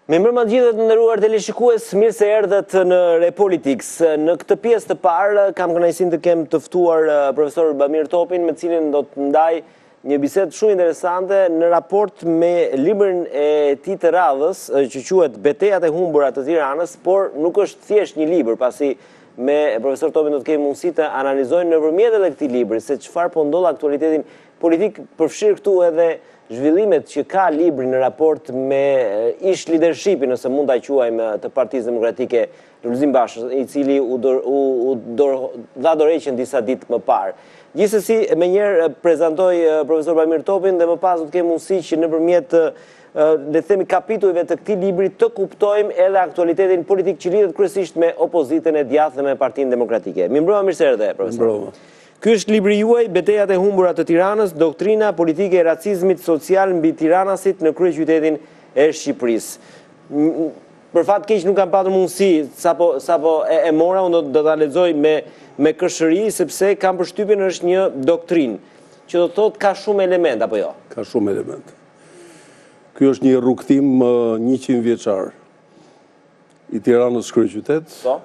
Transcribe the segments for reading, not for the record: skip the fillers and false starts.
Me mbrëma gjithë të nderuar teleshikues, mirë se erdhët në Repolitics. Në këtë pjesë të parë kam kënaqësinë të kem të ftuar profesor Bamir Topin, me të cilin do të ndaj një bisedë shumë interesante në raport me librin e tij të radhës, që quhet Betejat e humbura të Tiranës, por nuk është thjesht një libër, pasi me profesor Topin do të kemi mundësi të analizojmë nëpërmjet edhe këtij libri se çfarë po ndodh aktualitetin politik, përfshir këtu edhe zhvillimet që ka libri në raport me ish leadershipin, nëse mund ta quajmë, të Partisë Demokratike Lulzim Bashës, i cili u dha dorëheqjen disa ditë më parë. Gjithsesi, më njëherë prezantoj profesor Bamir Topin dhe më pas do të kemi mundësi që nëpërmjet le të themi kapitujve të këtij libri të kuptojmë edhe aktualitetin politik që lidhet kryesisht me opozitën e djathtë dhe me Partinë Demokratike. Mirëmbrëma, mirë se erdhe, profesor. Ky është libri juaj, Betejat e humbura të Tiranës, doktrina politike e racizmit social mbi tiranasit në kryeqytetin e Shqipërisë. Për fat keq nuk kam patur mundësi, sapo e mora, unë do ta lexoj me këshëri, sepse kam përshtypjen është një doktrinë, që do të thotë ka shumë element, apo jo? Ka shumë element. Ky është një rrugtim 100 vjeçar i Tiranës kryeqytet. Po.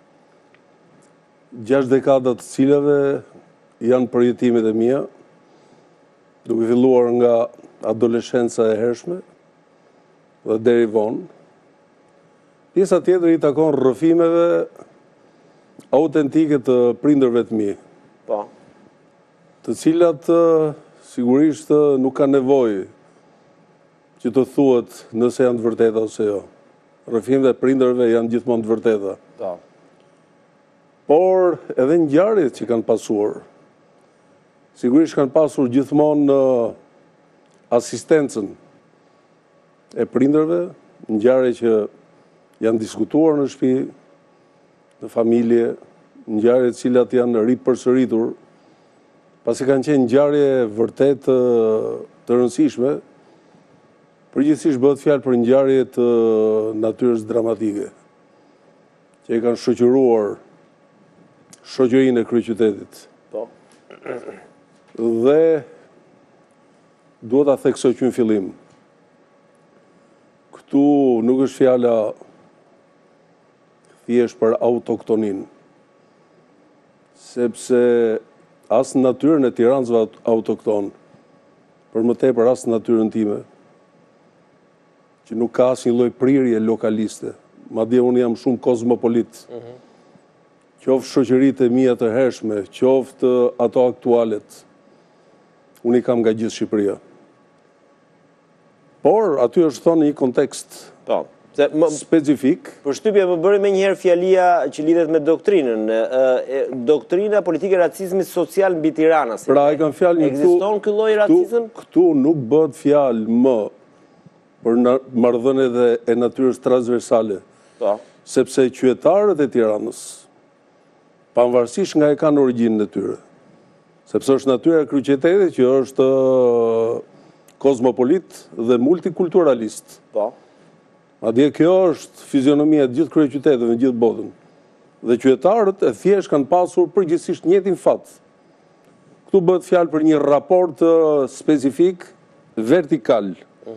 6 dekada të cilave janë përjetimet e mia, duke filluar nga adoleshenca e hershme dhe deri vonë. Pjesa tjetër i takon rrëfimeve autentike të prindërve të mi, Po. të cilat sigurisht nuk ka nevojë që të thuhet nëse janë të vërteta ose jo. Rrëfimet e prindërve janë gjithmonë të vërteta. Po. Por edhe ngjarjet që kanë pasur, sigurisht kanë pasur gjithmonë asistencën e prindërve, ngjarje që janë diskutuar në shtëpi, në familje, ngjarje të cilat janë ripërsëritur, pasi kanë qenë ngjarje vërtet të rëndësishme. Përgjithsisht bëhet fjalë për ngjarje të natyrës dramatike, që e kanë shoqëruar shoqërinë e kryeqytetit. Po. Dhe duhet ta theksoj që në fillim. Këtu nuk është fjala thjesht për autoktonin, sepse as në natyrën e Tiranësve autokton, për më tepër as në natyrën time, që nuk ka asnjë lloj prirje lokaliste, madje unë jam shumë kozmopolit. Qoftë shoqëritë e mia të hershme, qoftë ato aktualet, unë i kam nga gjithë Shqipëria. Por aty është thonë një kontekst specifik. Përshtypja më bëri menjëherë fjalia që lidhet me doktrinën, doktrina politike e racizmit social mbi Tiranën. Pra e kanë fjalë ekziston ky lloj racizëm? Këtu nuk bëhet fjalë më për marrëdhëniet e natyrës transversale. Po. Sepse qytetarët e Tiranës, pavarësisht nga e kanë origjinën e tyre, sepse është natyra e kryeqytetit që është kozmopolit dhe multikulturalist. Po. Madje kjo është fizionomia e gjithë kryeqyteteve në gjithë botën. Dhe qytetarët e thjesht kanë pasur përgjithsisht njëjtin fat. Këtu bëhet fjalë për një raport specifik vertikal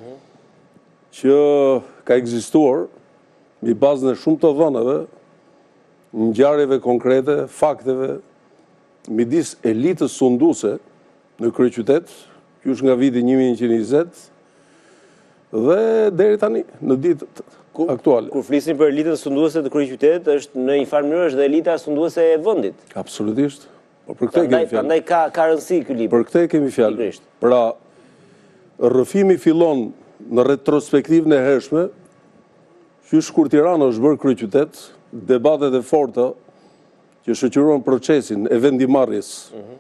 që ka ekzistuar mbi bazën e shumë të dhënave, ngjarjeve konkrete, fakteve, midis elitës sunduese në kryeqytet, që është nga viti 1120 dhe deri tani në ditët aktuale. Kur flisim për elitën sunduese të kryeqytetit, është në një farë mënyrë është dhe elita sunduese e vendit. Absolutisht. Po për këtë kemi fjalë. Prandaj ka rëndësi ky libër. Për këtë kemi fjalë. Pra, rrëfimi fillon në retrospektivën e hershme, qysh kur Tirana është bërë kryeqytet, debatet e forta që shoqëruan procesin e vendimarrjes,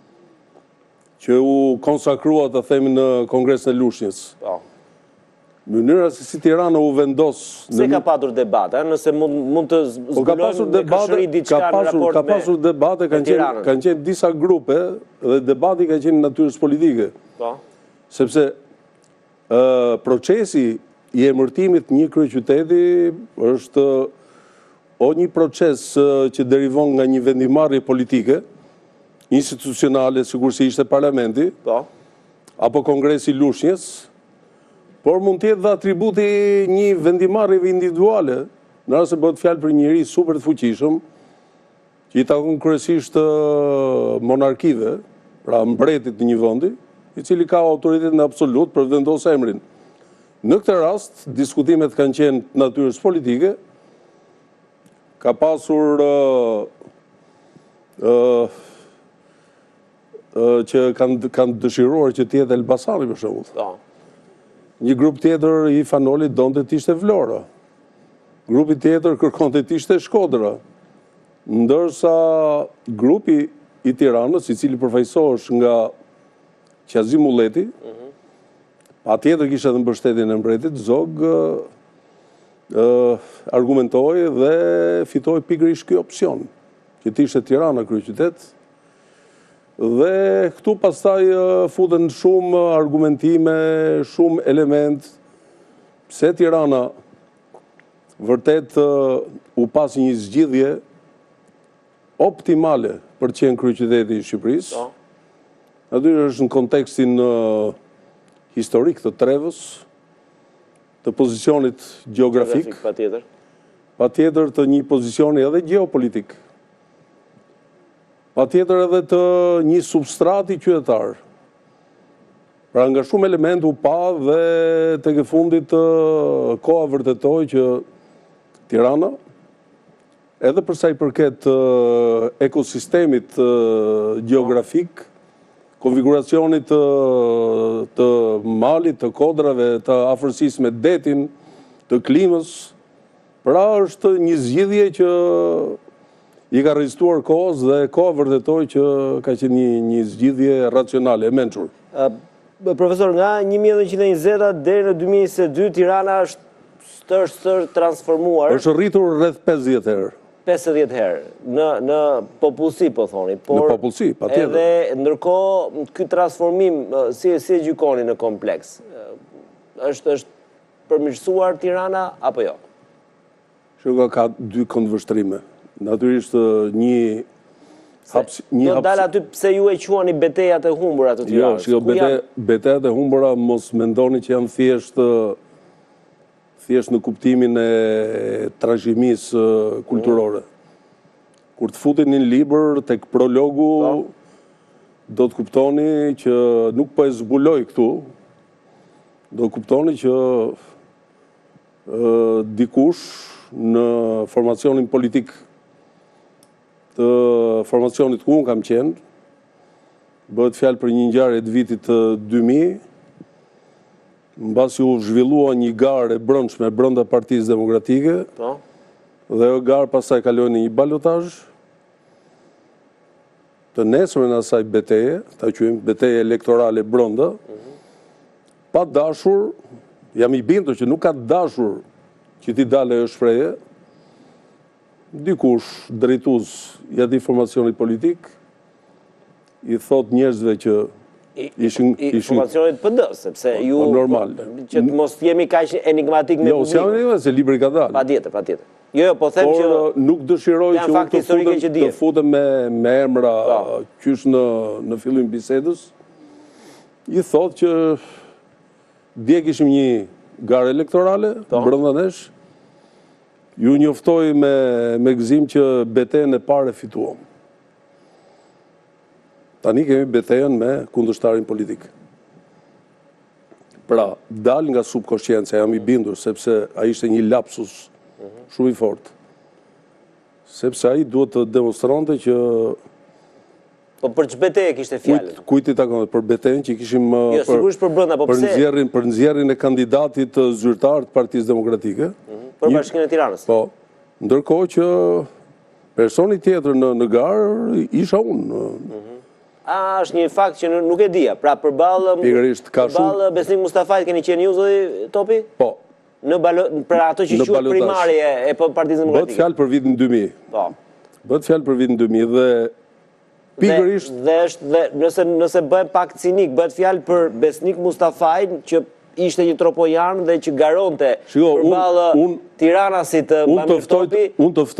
që u konsakrua të themi në Kongresin e Lushnjës. Mënyra se si Tirana u vendos... Se ka patur debate, nëse mund të zbulojmë me këshëri diçka në raport me... Ka pasur debate, kanë qenë disa grupe dhe debati ka qenë natyrës politike. Sepse procesi i emërtimit një kryeqyteti është o një proces që derivon nga një vendimarrje politike, institucionale, sikur si ishte parlamenti, apo Kongresi i Lushnjës, por mund të jetë dhe atributi një vendimarrjeve individuale, në rast se bëhet fjalë për një njerëz super të fuqishëm, që i takon kryesisht monarkive, pra mbretit të një vendi, i cili ka autoritetin absolut për vendosë emrin. Në këtë rast, diskutimet kanë qenë natyrës politike, ka pasur që kanë dëshiruar që t'jetë Elbasani për shembull. Një grup tjetër i Fanolit donte t'ishte Vlora. Grupi tjetër kërkonte t'ishte Shkodra. Ndërsa grupi i Tiranës, i cili përfaqësohesh nga Qazim Ulleti, patjetër kishte edhe mbështetjen e mbretit, Zog argumentoi dhe fitoi pikërisht ky opsion, që t'ishte Tirana kryeqytet. Dhe këtu pastaj futen shumë argumentime, shumë element, pse Tirana vërtet u pas një zgjidhje optimale për të qenë kryeqyteti i Shqipërisë. Natyrisht është në kontekstin historik të Trevës, të pozicionit gjeografik, patjetër të një pozicioni edhe gjeopolitik, patjetër edhe të një substrati qytetar. Pra nga shumë element u pa dhe tek e fundit koha vërtetoi që Tirana, edhe përsa i përket ekosistemit gjeografik, konfiguracionit të malit, të kodrave, të afërsisë me detin, të klimës, pra është një zgjidhje që i ka rezultuar kohës dhe koha vërtetoi që ka qenë një zgjidhje racionale, e mençur. Profesor, nga 1920 deri në 2022 Tirana është transformuar. Është rritur rreth 50 herë. 50 herë në popullsi, po thoni. Në popullsi, patjetër. Edhe ndërkohë ky transformim si e gjykoni në kompleks? Është përmirësuar Tirana apo jo? Shiko, ka dy këndvështrime. Natyrisht një do dalë aty pse ju e quani betejat e humbura të Tiranës. Jo, betejat e humbura mos mendoni që janë thjesht në kuptimin e trashëgimisë kulturore. Kur të futeni në libër tek prologu, do të kuptoni që nuk po e zbuloj këtu, do të kuptoni që dikush në formacionin politik të formacionit ku unë kam qenë, bëhet fjalë për një ngjarje të vitit 2000, mbasi u zhvillua një garë e brendshme brenda Partisë Demokratike, dhe ajo garë pastaj kaloi në një balotazh. Të nesërmen asaj beteje, ta quajmë betejë elektorale brenda, pa dashur, jam i bindur që nuk ka dashur që ti dalë ajo shprehje, dikush drejtues i atij formacioni politik i thot njerëzve që ishin formacionit PD, sepse ju normal që mos jemi kaq enigmatik me publikun. Jo, s'jam se libri ka dalë. Patjetër. Jo, po them që nuk dëshiroj që unë të futem me emra qysh në fillim bisedës. I thot që dje kishim një garë elektorale brenda nesh. Ju njoftoj me gëzim që betejën e parë fituam. Tani kemi betejën me kundërshtarin politik. Pra, dal nga subkonsciencia, jam i bindur, sepse ai ishte një lapsus shumë i fortë. Sepse ai duhet të demonstronte që... Po për që betejë kishte fjallën? Kujt i takon për betejën që kishim... Jo, sigurisht për brenda, po pse? Për nxjerrjen e kandidatit zyrtar të Partisë Demokratike. Për Bashkinë e Tiranës? Po, ndërkohë që personi tjetër në garë isha unë. Është një fakt që nuk e dija. Pra përballë Besnik Mustafajt keni qenë ju, zoti Topi? Po. Për ato që quhet primarje e Partisë Demokratike. Bëhet fjalë për vitin 2000. Po. Bëhet fjalë për vitin 2000 dhe pikërisht dhe nëse bëhet pak cinik, bëhet fjalë për Besnik Mustafajt që ishte një tropojan dhe që garonte përballë Tiranasit Bamir Topi. Unë të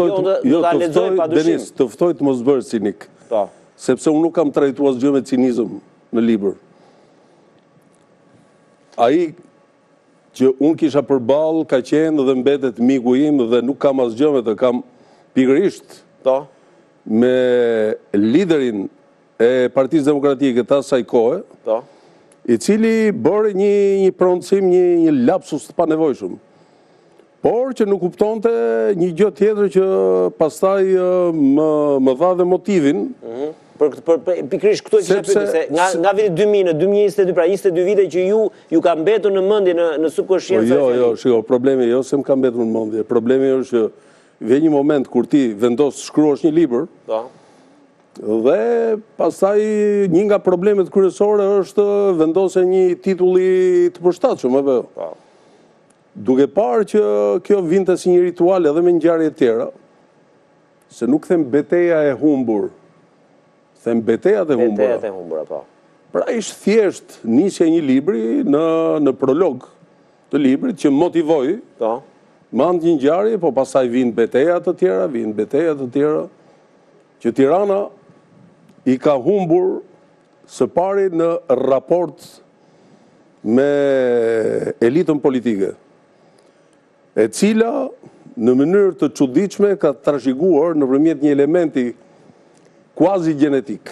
ftoj të mos bërë cinik. Po. Sepse unë nuk kam trajtuar asgjë me cinizëm në libër. Ai që unë kisha përballë ka qenë dhe mbetet miku im dhe nuk kam asgjë me të, kam pikërisht me liderin e Partisë Demokratike të asaj kohe, i cili bërë një proncim, një lapsus të panevojshëm. Por që nuk kuptonte një gjë tjetër që pastaj më dha dhe motivin. Pikërisht këtu e kisha pyetur se nga viti 2000 në 2022, pra 22 vite që ju ka mbetur në mendje në subkonsciencën. Jo, shiko, problemi jo se më ka mbetur në mendje. Problemi është që vjen një moment kur ti vendos shkruash një libër. Dhe pastaj një nga problemet kryesore është vendosja një titulli të përshtatshëm, apo jo? Duke parë që kjo vinte si një ritual edhe me ngjarje të tjera, se nuk them betejë e humbur, them betejat e humbura. Betejat e humbura, po. Pra ishte thjesht nisja e një libri në prolog të librit që motivoi, me anë të një ngjarje, po pastaj vinë betejat të tjera, që Tirana i ka humbur së pari në raport me elitën politike, e cila në mënyrë të çuditshme ka trashëguar nëpërmjet një elementi kuazi gjenetik.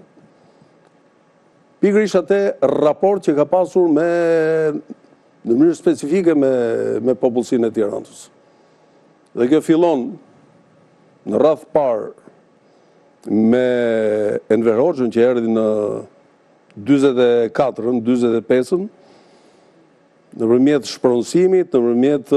Pikërisht atë raport që ka pasur në mënyrë specifike me popullsinë e Tiranës. Dhe kjo fillon në radhë parë me Enver Hoxhën që erdhi në 44-ën, 45-ën, nëpërmjet shpronësimit, nëpërmjet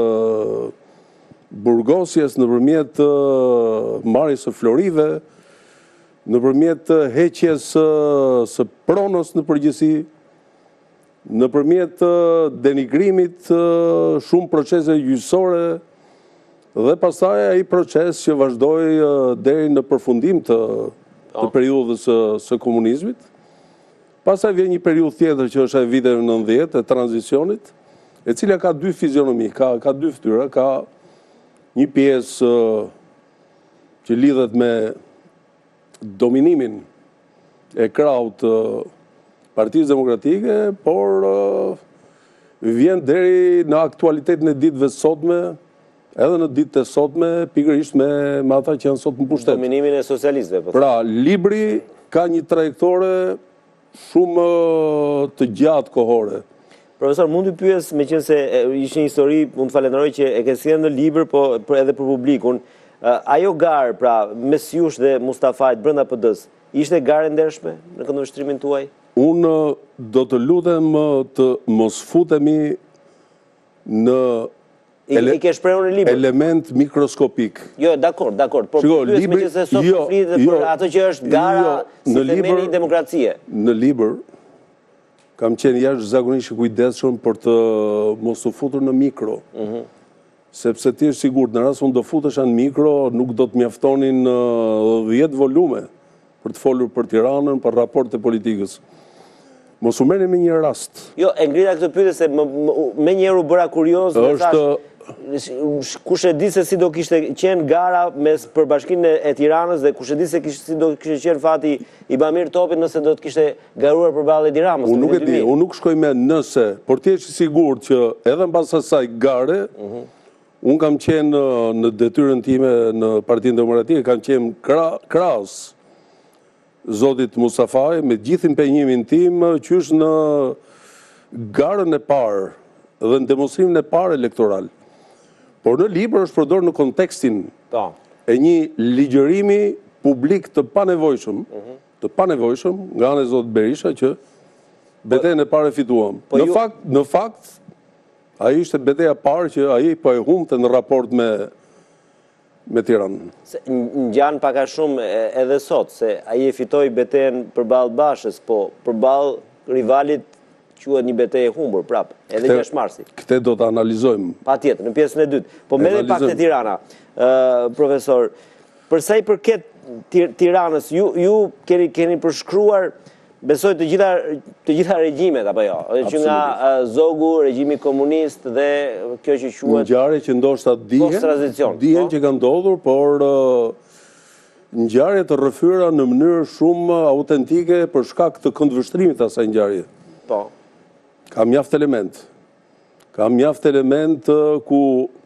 burgosjes, nëpërmjet marrjes së Florive, nëpërmjet heqjes së pronës në përgjithësi, nëpërmjet denigrimit shumë procese gjyqësore, dhe pastaj ai proces që vazhdoi deri në përfundim të periudhës së komunizmit. Pastaj vjen një periudhë tjetër që është e viteve 90 e tranzicionit, e cila ka dy fizionomi, ka dy fytyra, ka një pjesë që lidhet me dominimin e krahut të Partisë Demokratike, por vjen deri në aktualitetin e ditëve sotme, edhe në ditët e sotme, pikërisht me ata që janë sot në pushtet. Dominimin e socialistëve. Pra, libri ka një trajektore shumë të gjatë kohore. Profesor, mund të pyes, meqense ishte një histori, mund të falenderoj që e ke sjellë në libër, po edhe për publikun. Ajo garë, pra, mes jush dhe Mustafait brenda PD-s, ishte garë e ndershme në këndvështrimin tuaj? Unë do të lutem të mos futemi në element mikroskopik. Jo, dakord, por pyes me që se sot flitet për ato që është gara si themeli i demokracie. Në libër kam qenë jashtëzakonisht i kujdesshëm për të mos u futur në mikro. Sepse ti je sigurt në rast se unë do futesh në mikro, nuk do të mjaftonin 10 volume për të folur për Tiranën, për raportet e politikës. Mos u merrni me një rast. Jo, e ngrita këtë pyetje se me njëherë u bëra kurioz, kush e di se si do kishte qenë gara mes përbashkinë e Tiranës dhe kush e di se si do kishte qenë fati i Bamir Topit nëse do të kishte garuar përballë Edi Ramës. Unë nuk e di, unë nuk shkoj me nëse, por ti je i sigurt që edhe mbas asaj gare, unë kam qenë në detyrën time në Partinë Demokratike, kam qenë krahas zotit Mustafaj me gjithë impenjimin tim qysh në garën e parë dhe në demonstrimin e parë elektoral. Por në libër është përdorur në kontekstin e një ligjërimi publik të panevojshëm, nga ana e zotit Berisha që betejën e parë fituam. Në fakt, ai ishte betejë e parë që ai po e humbte në raport me Tiranën. Ngjan pak a shumë edhe sot se ai e fitoi betejën përballë Bashës, po përballë rivalit quhet një betejë e humbur prap, edhe 6 marsi. Këtë do të analizojmë. Patjetër, në pjesën e dytë. Po merrem pak te Tirana. Profesor, për sa i përket Tiranës, ju keni përshkruar, besoj të gjitha regjimet apo jo? Që nga Zogu, regjimi komunist dhe kjo që quhet ngjarje që ndoshta dihen që kanë ndodhur, por ngjarje të rrëfyra në mënyrë shumë autentike për shkak të këndvështrimit të asaj ngjarje. Po. Ka mjaft element. Ka mjaft element ku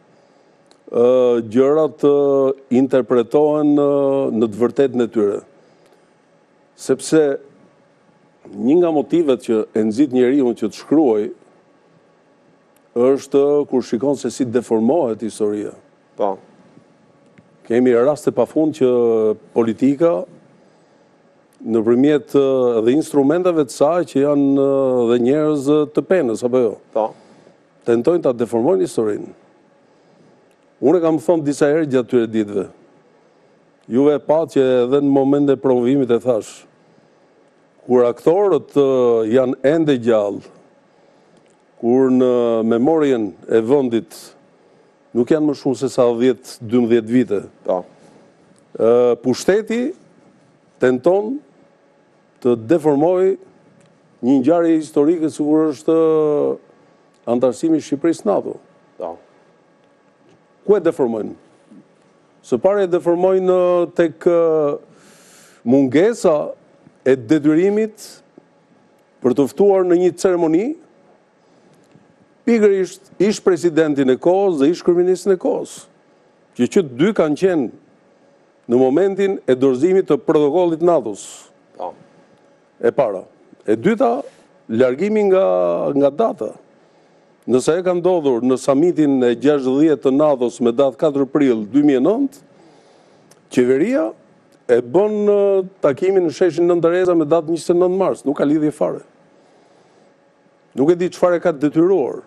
gjërat interpretohen në të vërtetën e tyre. Sepse një nga motivet që e nxit njeriu që të shkruaj është kur shikon se si deformohet historia. Po. Kemi raste pafund që politika nëpërmjet dhe instrumenteve të saj që janë dhe njerëz të penës apo jo. Po. Tentojnë ta deformojnë historinë. Unë kam thënë disa herë gjatë këtyre ditëve. Juve pa që edhe në moment e provimit e thash, kur aktorët janë ende gjallë, kur në memorien e vendit nuk janë më shumë se sa 10-12 vite. Po. Pushteti tenton të deformojë një ngjarje historike sikur është antarësimi i Shqipërisë NATO. Po. Ku e deformojnë? Së pari e deformojnë tek mungesa e detyrimit për të ftuar në një ceremoni pikërisht ish presidentin e kohës dhe ish kryeministin e kohës, që dy kanë qenë në momentin e dorëzimit të protokollit NATO-s. Po. E para. E dyta, largimi nga data. Nëse e ka ndodhur në samitin e 60 të NATO-s me datë 4 prill 2009, qeveria e bën takimin në sheshin Nën Tereza me datë 29 mars, nuk ka lidhje fare. Nuk e di çfarë ka detyruar.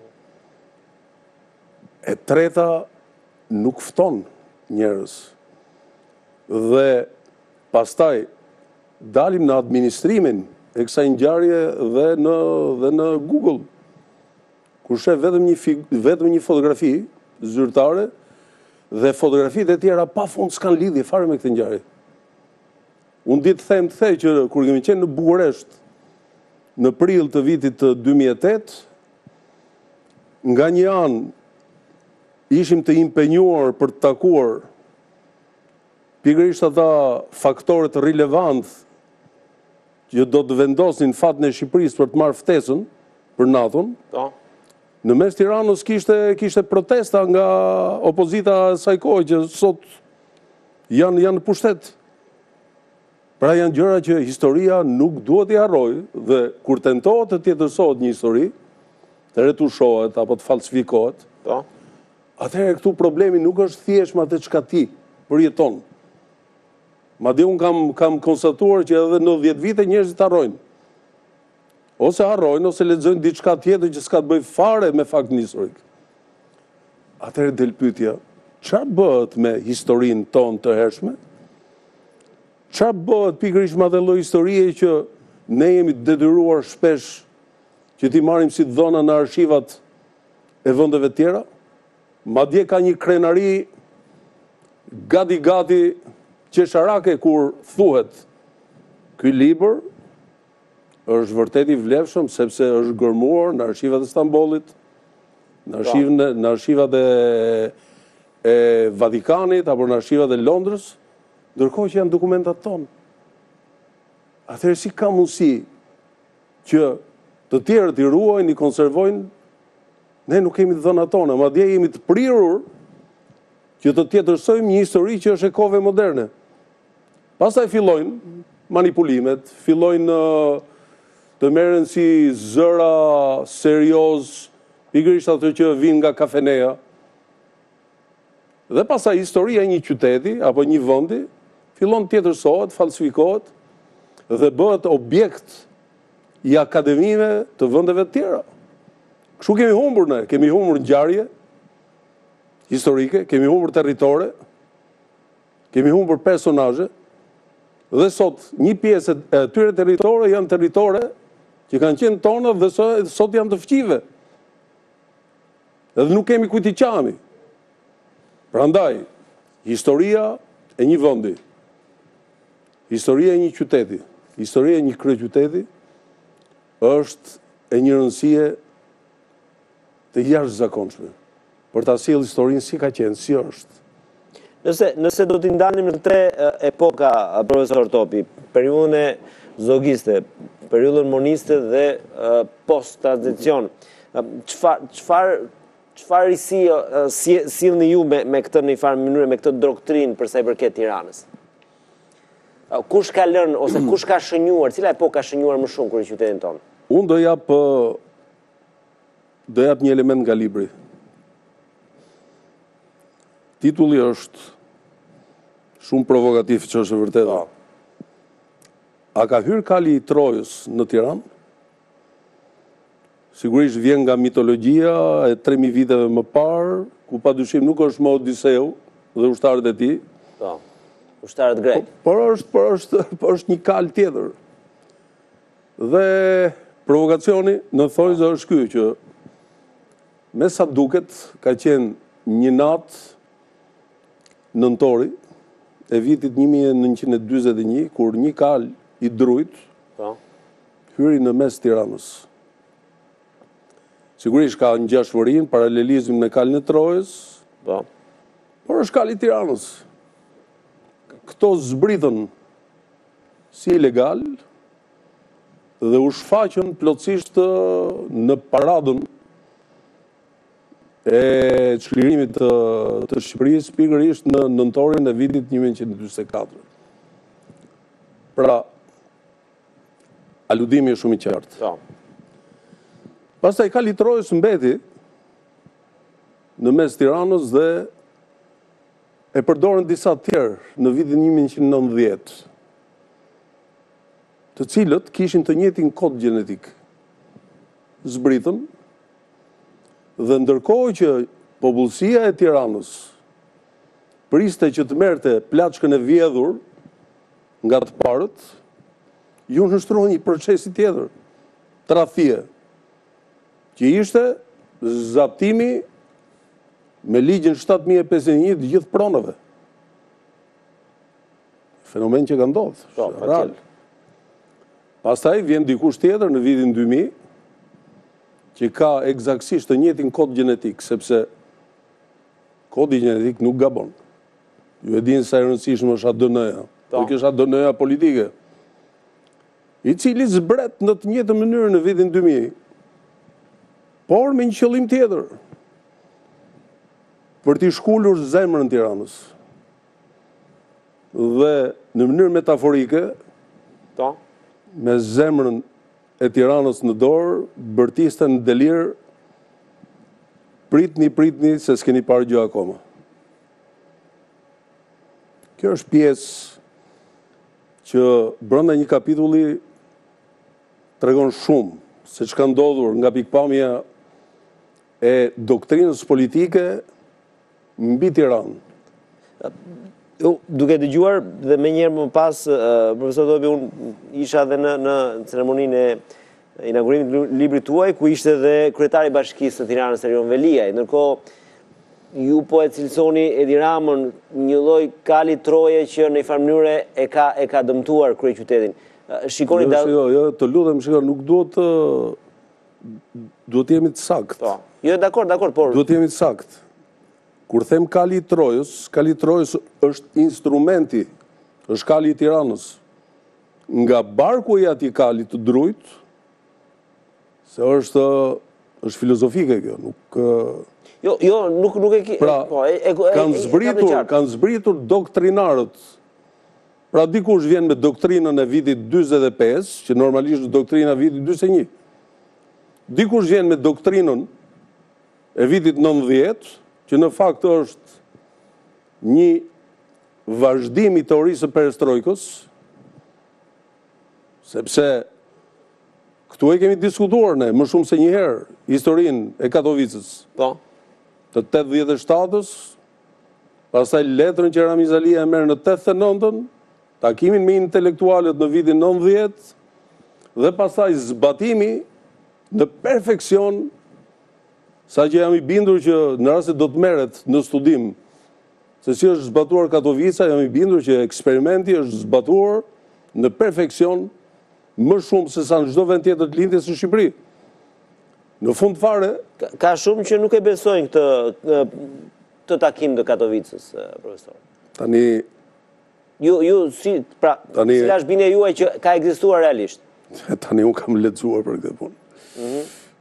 E treta, nuk fton njerëz. Dhe pastaj dalim në administrimin e kësaj ngjarje dhe në Google, kur shef vetëm një fotografi zyrtare dhe fotografitë e tjera pafund s'kan lidhje fare me këtë ngjarje. Unë ditë them të thej që kur kemi qenë në Bukuresht në prill të vitit 2008, nga një anë ishim të impenjuar për të takuar pikërisht ata faktorët relevant që do të vendosin fatin e Shqipërisë për të marrë ftesën për NATO-n. Po. Në mes Tiranës kishte protesta nga opozita e saj kohe që sot janë në pushtet. Pra janë gjëra që historia nuk duhet i harrojë dhe kur tentohet të tjetërsohet një histori, të retushohet apo të falsifikohet, Po. atëherë këtu problemi nuk është thjesht me atë çka ti përjeton. Madje unë kam konstatuar që edhe në 10 vite njerëzit harrojnë. Ose harrojnë, ose lexojnë diçka tjetër që s'ka të bëjë fare me faktin historik. Atëherë del pyetja, çfarë bëhet me historinë tonë të hershme? Çfarë bëhet pikërisht me atë lloj historie që ne jemi detyruar shpesh që t'i marrim si dhona në arshivat e vendeve tjera? Madje ka një krenari gati qesharake kur thuhet ky libër është vërtet i vlefshëm sepse është gërmuar në arshivat e Stambollit, në arshivat e Vatikanit apo në arshivat e Londrës, ndërkohë që janë dokumentat tonë. Atëherë si ka mundësi që të tjerët i ruajnë, i konservojnë, ne nuk kemi dhënat tona, madje jemi të prirur që të tjetërsojmë një histori që është e kohëve moderne. Pastaj fillojnë manipulimet, fillojnë të merren si zëra serioz, pikërisht ato që vinë nga kafeneja. Dhe pastaj historia e një qyteti apo një vendi fillon të tjetërsohet, falsifikohet dhe bëhet objekt i akademive të vendeve të tjera. Kështu kemi humbur ne, kemi humbur ngjarje historike, kemi humbur territore, kemi humbur personazhe, dhe sot një pjesë e tyre territore janë territore që kanë qenë tona dhe sot janë të fqive. Edhe nuk kemi kujt i qami. Prandaj, historia e një vendi, historia e një qyteti, historia e një kryeqyteti është e një rëndësie të jashtëzakonshme për ta sjellë historinë si ka qenë, si është. Nëse do t'i ndanim në 3 epoka, profesor Topi, periudhën e zogiste, periudhën moniste dhe post-tranzicion, Çfarë risi sillni ju me këtë në një farë mënyrë, me këtë doktrinë për sa i përket Tiranës? Kush ka lënë ose kush ka shënjuar, cila epokë ka shënjuar më shumë kryeqytetin tonë? Unë do jap një element nga libri. Titulli është shumë provokativ, që është e vërtetë. A ka hyrë kali i Trojës në Tiranë? Sigurisht vjen nga mitologjia e 3000 viteve më parë, ku padyshim nuk është më Odiseu dhe ushtarët e tij. Ushtarët grek. Por është një kal tjetër. Dhe provokacioni në thojzë është ky që me sa duket ka qenë një natë nëntori e vitit 1941, kur një kal i drujt hyri në mes Tiranës. Sigurisht ka ngjashmërinë, paralelizmin me kalin e Trojës, por është kali i Tiranës. Këto zbritën si ilegal dhe u shfaqën plotësisht në paradën e çlirimit të Shqipërisë pikërisht në nëntorin e vitit 1944. Pra, aludimi është shumë i qartë. Pastaj kali i Trojës mbeti në mes Tiranës dhe e përdorën disa tjerë në vitin 1990, të cilët kishin të njëjtin kod gjenetik. Zbritën dhe ndërkohë që popullsia e Tiranës priste që të merrte plaçkën e vjedhur nga të parët, ju nështroi një procesi tjetër, tradhtie, që ishte zaptimi me ligjin 7051 të gjithë pronave. Fenomen që ka ndodhur. Pastaj vjen dikush tjetër në vitin 2000 që ka eksaktësisht të njëjtin kod gjenetik, sepse kodi gjenetik nuk gabon. Ju e dini sa e rëndësishme është ADN-ja, nuk është ADN-ja politike, i cili zbret në të njëjtën mënyrë në vitin 2000, por me një qëllim tjetër, për t'i shkullur zemrën Tiranës. Dhe në mënyrë metaforike, me zemrën e Tiranës në dorë, bërtiste në delir, pritni, se s'keni parë gjë akoma. Kjo është pjesë që brenda një kapitulli tregon shumë se ç'ka ndodhur nga pikpamja e doktrinës politike mbi Tiranë. Duke dëgjuar dhe me njerë më pas, profesor Dobi, unë isha dhe në ceremoninë e inaugurimit të librit tuaj, ku ishte dhe kryetari i Bashkisë të Tiranës, Erion Veliaj. Ndërkohë, ju po e cilësoni Edi Ramën një lloj kali Troje që në një farë mënyrë e ka dëmtuar kryeqytetin. Shikoni Jo, të lutem, nuk duhet jemi të saktë. Jo, dakord, por duhet jemi të saktë. Kur them kali i Trojës është instrumenti, është kali i Tiranës. Nga barku i atij kali të drujt, se është filozofike kjo, nuk... Jo, nuk e ki... Pra, kanë zbritur doktrinarët. Pra, dikush vjen me doktrinën e vitit 45, që normalisht doktrina vitit 41. Dikush vjen me doktrinën e vitit 90, që në fakt është një vazhdim i teorisë së perestrojkës, sepse këtu e kemi diskutuar ne më shumë se një herë historinë e Katovicës. Të 87-ës, pastaj letrën që Ramiz Alia e merr në 89-ën, takimin me intelektualët në vitin 90 dhe pastaj zbatimi në perfeksion, sa që jam i bindur që në rast se do të merret në studim se si është zbatuar Katovica, jam i bindur që eksperimenti është zbatuar në perfeksion më shumë se sa në çdo vend tjetër të lindjes së Shqipërisë. Në fund fare, ka shumë që nuk e besojnë këtë takim të Katovicës, profesor. Tani ju cila është bindja juaj që ka ekzistuar realisht? Tani unë kam lexuar për këtë punë.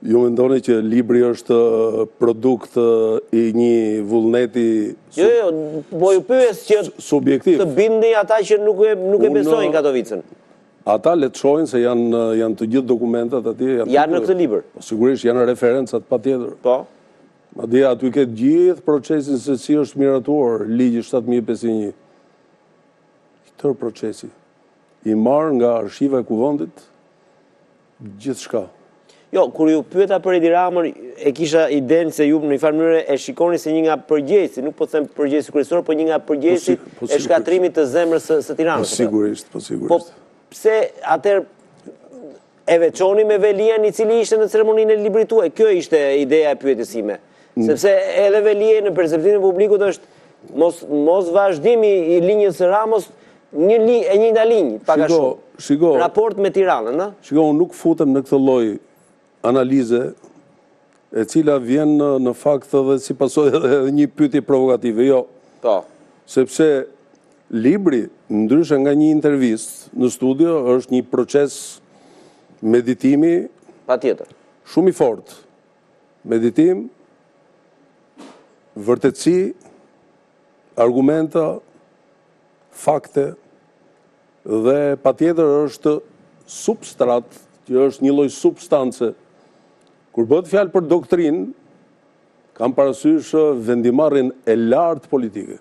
Ju mendoni që libri është produkt i një vullneti Jo, po ju pyes që subjektiv. të bindni ata që nuk e besojnë Katovicën. Ata le të shohin se janë të gjithë dokumentat atje. Janë në këtë libër. Po sigurisht janë referencat patjetër. Po. Madje aty ke gjithë procesin se si është miratuar ligji 7501. Këtë procesi i marr nga arshiva e kuvendit gjithçka. Jo, kur ju pyeta për Edi Ramën, e kisha idenë se ju në një farë mënyrë e shikoni si një nga përgjegjësit, nuk po them përgjegjësi kryesor, por një nga përgjegjësit e shkatrimit të zemrës së Tiranës. Po sigurisht. Po pse atëherë e veçoni me Velian i cili ishte në ceremoninë e librit tuaj? Kjo ishte ideja e pyetjes sime. Sepse edhe Velia në perceptimin e publikut është mos vazhdimi i linjës së Ramos, e njëjta linjë, pak a shumë. Raport me Tiranën, ëh? Shiko, unë nuk futem në këtë lloj analize e cila vjen në fakt dhe si pasojë edhe një pyetje provokative. Jo. Po. Sepse libri, ndryshe nga një intervistë në studio, është një proces meditimi patjetër. Shumë i fortë. Meditim, vërtetësi, argumenta, fakte dhe patjetër është substrat, që është një lloj substance. Kur bëhet fjalë për doktrinë, kam parasysh vendimarrjen e lartë politike.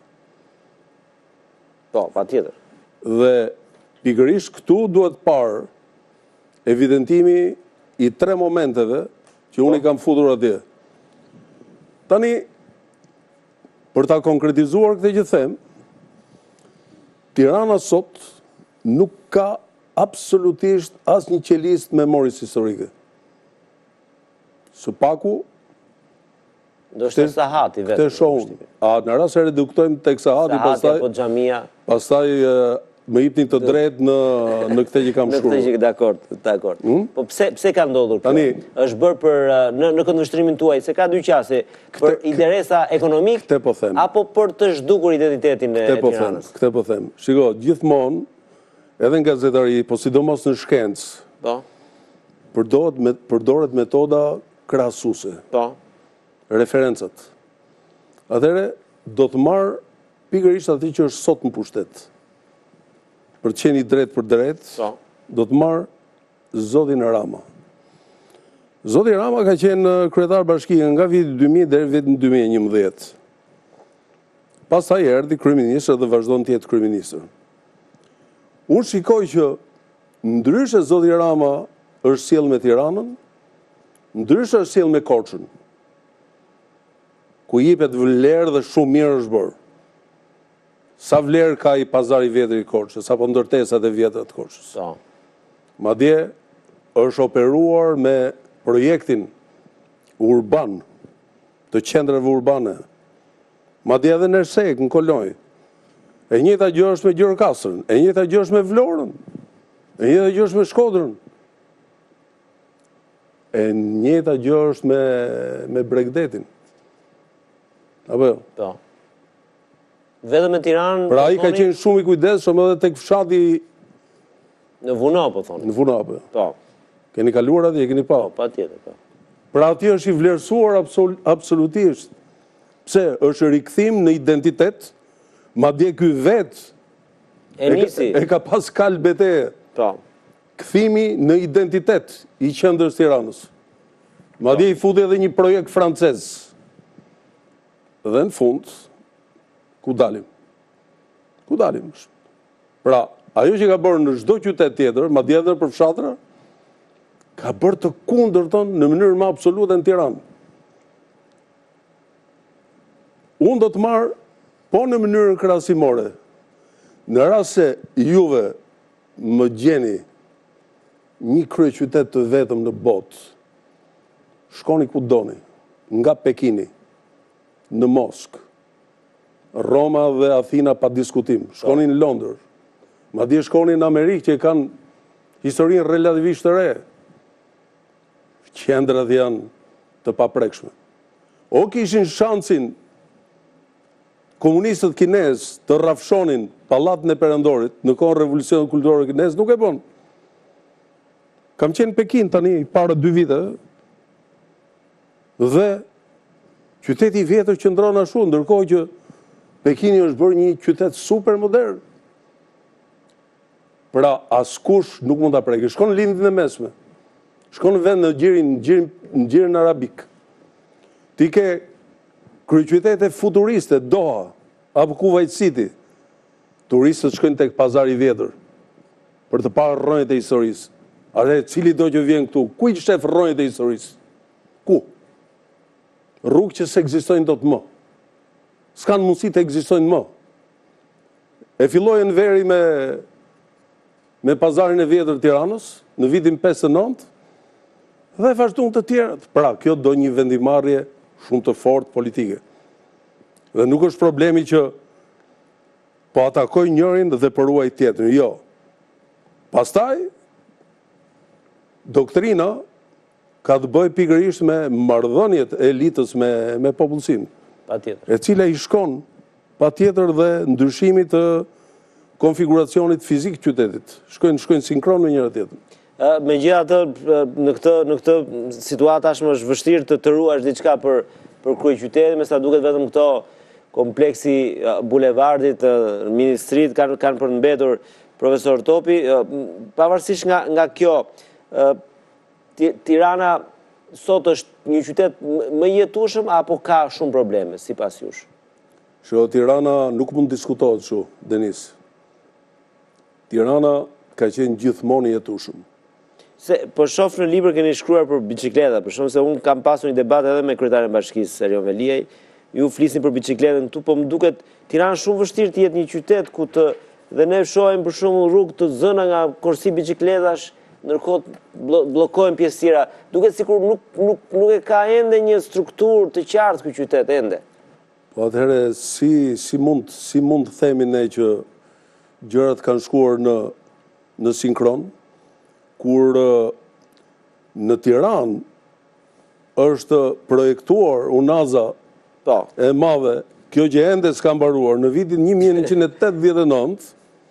Po, patjetër. Dhe pikërisht këtu duhet parë evidentimi i 3 momenteve që unë i kam futur atje. Tani, për ta konkretizuar këtë që them, Tirana sot nuk ka absolutisht asnjë qelist memorisë historike. Së paku, do të Sahati vetë. Këtë shohun. Në rast se reduktojmë tek Sahati, apo xhamia. Pastaj më jepni të drejtë në këtë që kam shkruar. Në këtë që dakord. Po pse ka ndodhur kjo? Është bërë për në këndvështrimin tuaj se ka dy qase, për interesa ekonomik apo për të zhdukur identitetin e Tiranës. Këtë po them. Shiko, gjithmonë edhe në gazetari, po sidomos në shkencë, përdoret metoda krahasuese. Po. Referencat. Atëherë do të marr pikërisht atë që është sot në pushtet. Për të qenë i drejt për drejt, do të marr zotin Rama. Zoti Rama ka qenë kryetar bashkie nga viti 2000 deri në vitin 2011. Pastaj erdhi kryeminist dhe vazhdon të jetë kryeminist. Unë shikoj që ndryshe zoti Rama është sjell me Tiranën, ndryshe është sjell me Korçën, ku jepet vlerë dhe shumë mirë është bërë. Sa vlerë ka i pazari vjetër i Korçës, apo ndërtesat e vjetra të Korçës. Madje është operuar me projektin urban, të qendrave urbane. Madje edhe në Ersek, në Kolonjë. E njëjta gjë është me Gjirokastërën, e njëjta gjë është me Vlorën, e njëjta gjë është me Shkodrën. E njëjta gjë është me Bregdetin. Apo jo? Po. Vetëm me Tiranën. Pra ai ka qenë shumë i kujdesshëm edhe tek fshati në Vuno, po thonë. Në Vuno, po. Po. Keni kaluar atje, keni pa? Po, patjetër, po. Pra atje është i vlerësuar absolutisht. Pse? Është rikthim në identitet, madje ky vetë e ka pas kal bete. Po. Kthimi në identitet i qendrës Tiranës. Madje i futi edhe një projekt francez. Dhe në fund, ku dalim? Ku dalim? Pra, ajo që ka bërë në çdo qytet tjetër, madje edhe për fshatra, ka bërë të kundërtën në mënyrë më absolute në Tiranë. Unë do të marr po në mënyrën krahasimore. Në rast se juve më gjeni një kryeqytet të vetëm në botë, shkoni ku doni, nga Pekini, në Moskë, Roma dhe Athina pa diskutim, shkoni në Londër, madje shkoni në Amerikë që kanë historinë relativisht të re. Qendrat janë të paprekshme. O kishin shansin komunistët kinezë të rrafshonin pallatin e Perendorit në kohën e revolucionit kulturor kinez, nuk e bën. Kam qenë në Pekin tani para 2 vite, Dhe qyteti i vjetër qëndron ashtu, ndërkohë që Pekini është bërë një qytet super modern. Pra, askush nuk mund ta prekë. Shkon në lindjen e mesme. Shkon në vend në gjirin arabik. Ti ke kryeqytete futuriste, Doha, apo Kuwait City. Turistët shkojnë tek pazari i vjetër për të parë rrënjët e historisë. Are cili do që vjen këtu, ku i shef rrënjët e historisë? Ku? Rrugë që s'ekzistojnë dot më. S'kan mundësi të ekzistojnë më. E fillojën veri me pazarin e vjetër të Tiranës në vitin 59 dhe vazhduan të tjerat. Pra, kjo do një vendimarrje shumë të fortë politike. Dhe nuk është problemi që po atakoj njërin dhe përruaj tjetrin. Jo. Pastaj, doktrina ka të bëjë pikërisht me marrëdhëniet e elitës me popullsinë. Patjetër. E cila i shkon patjetër dhe ndryshimit të konfiguracionit fizik të qytetit. Shkojnë sinkron me njëra tjetrën. Megjithatë, në këtë situatë tashmë është vështirë të ruash diçka për kryeqytetin, me sa duket vetëm këto kompleksi bulevardit, ministrit kanë përmbetur profesor Topi. Pavarësisht nga kjo, Tirana sot është një qytet më jetueshëm apo ka shumë probleme sipas jush? Tirana nuk mund diskutohet kështu, Denis. Tirana ka qenë gjithmonë i jetueshëm. Po shoh në libër keni shkruar për biçikleta, për shkak se unë kam pasur një debat edhe me kryetarin e bashkisë Erion Veliaj. Ju flisni për biçikletën këtu, po më duket Tirana shumë vështirë të jetë një qytet ku dhe ne shohim për shembull rrugë të zëna nga korsi biçikletash, ndërkohë bllokojnë pjesë tjera. Duket sikur nuk e ka ende një strukturë të qartë ky qytet ende. Po atëherë si mund të themi ne që gjërat kanë shkuar në sinkron, kur në Tiranë është projektuar unaza e madhe, kjo që ende s'ka mbaruar, në vitin 1989,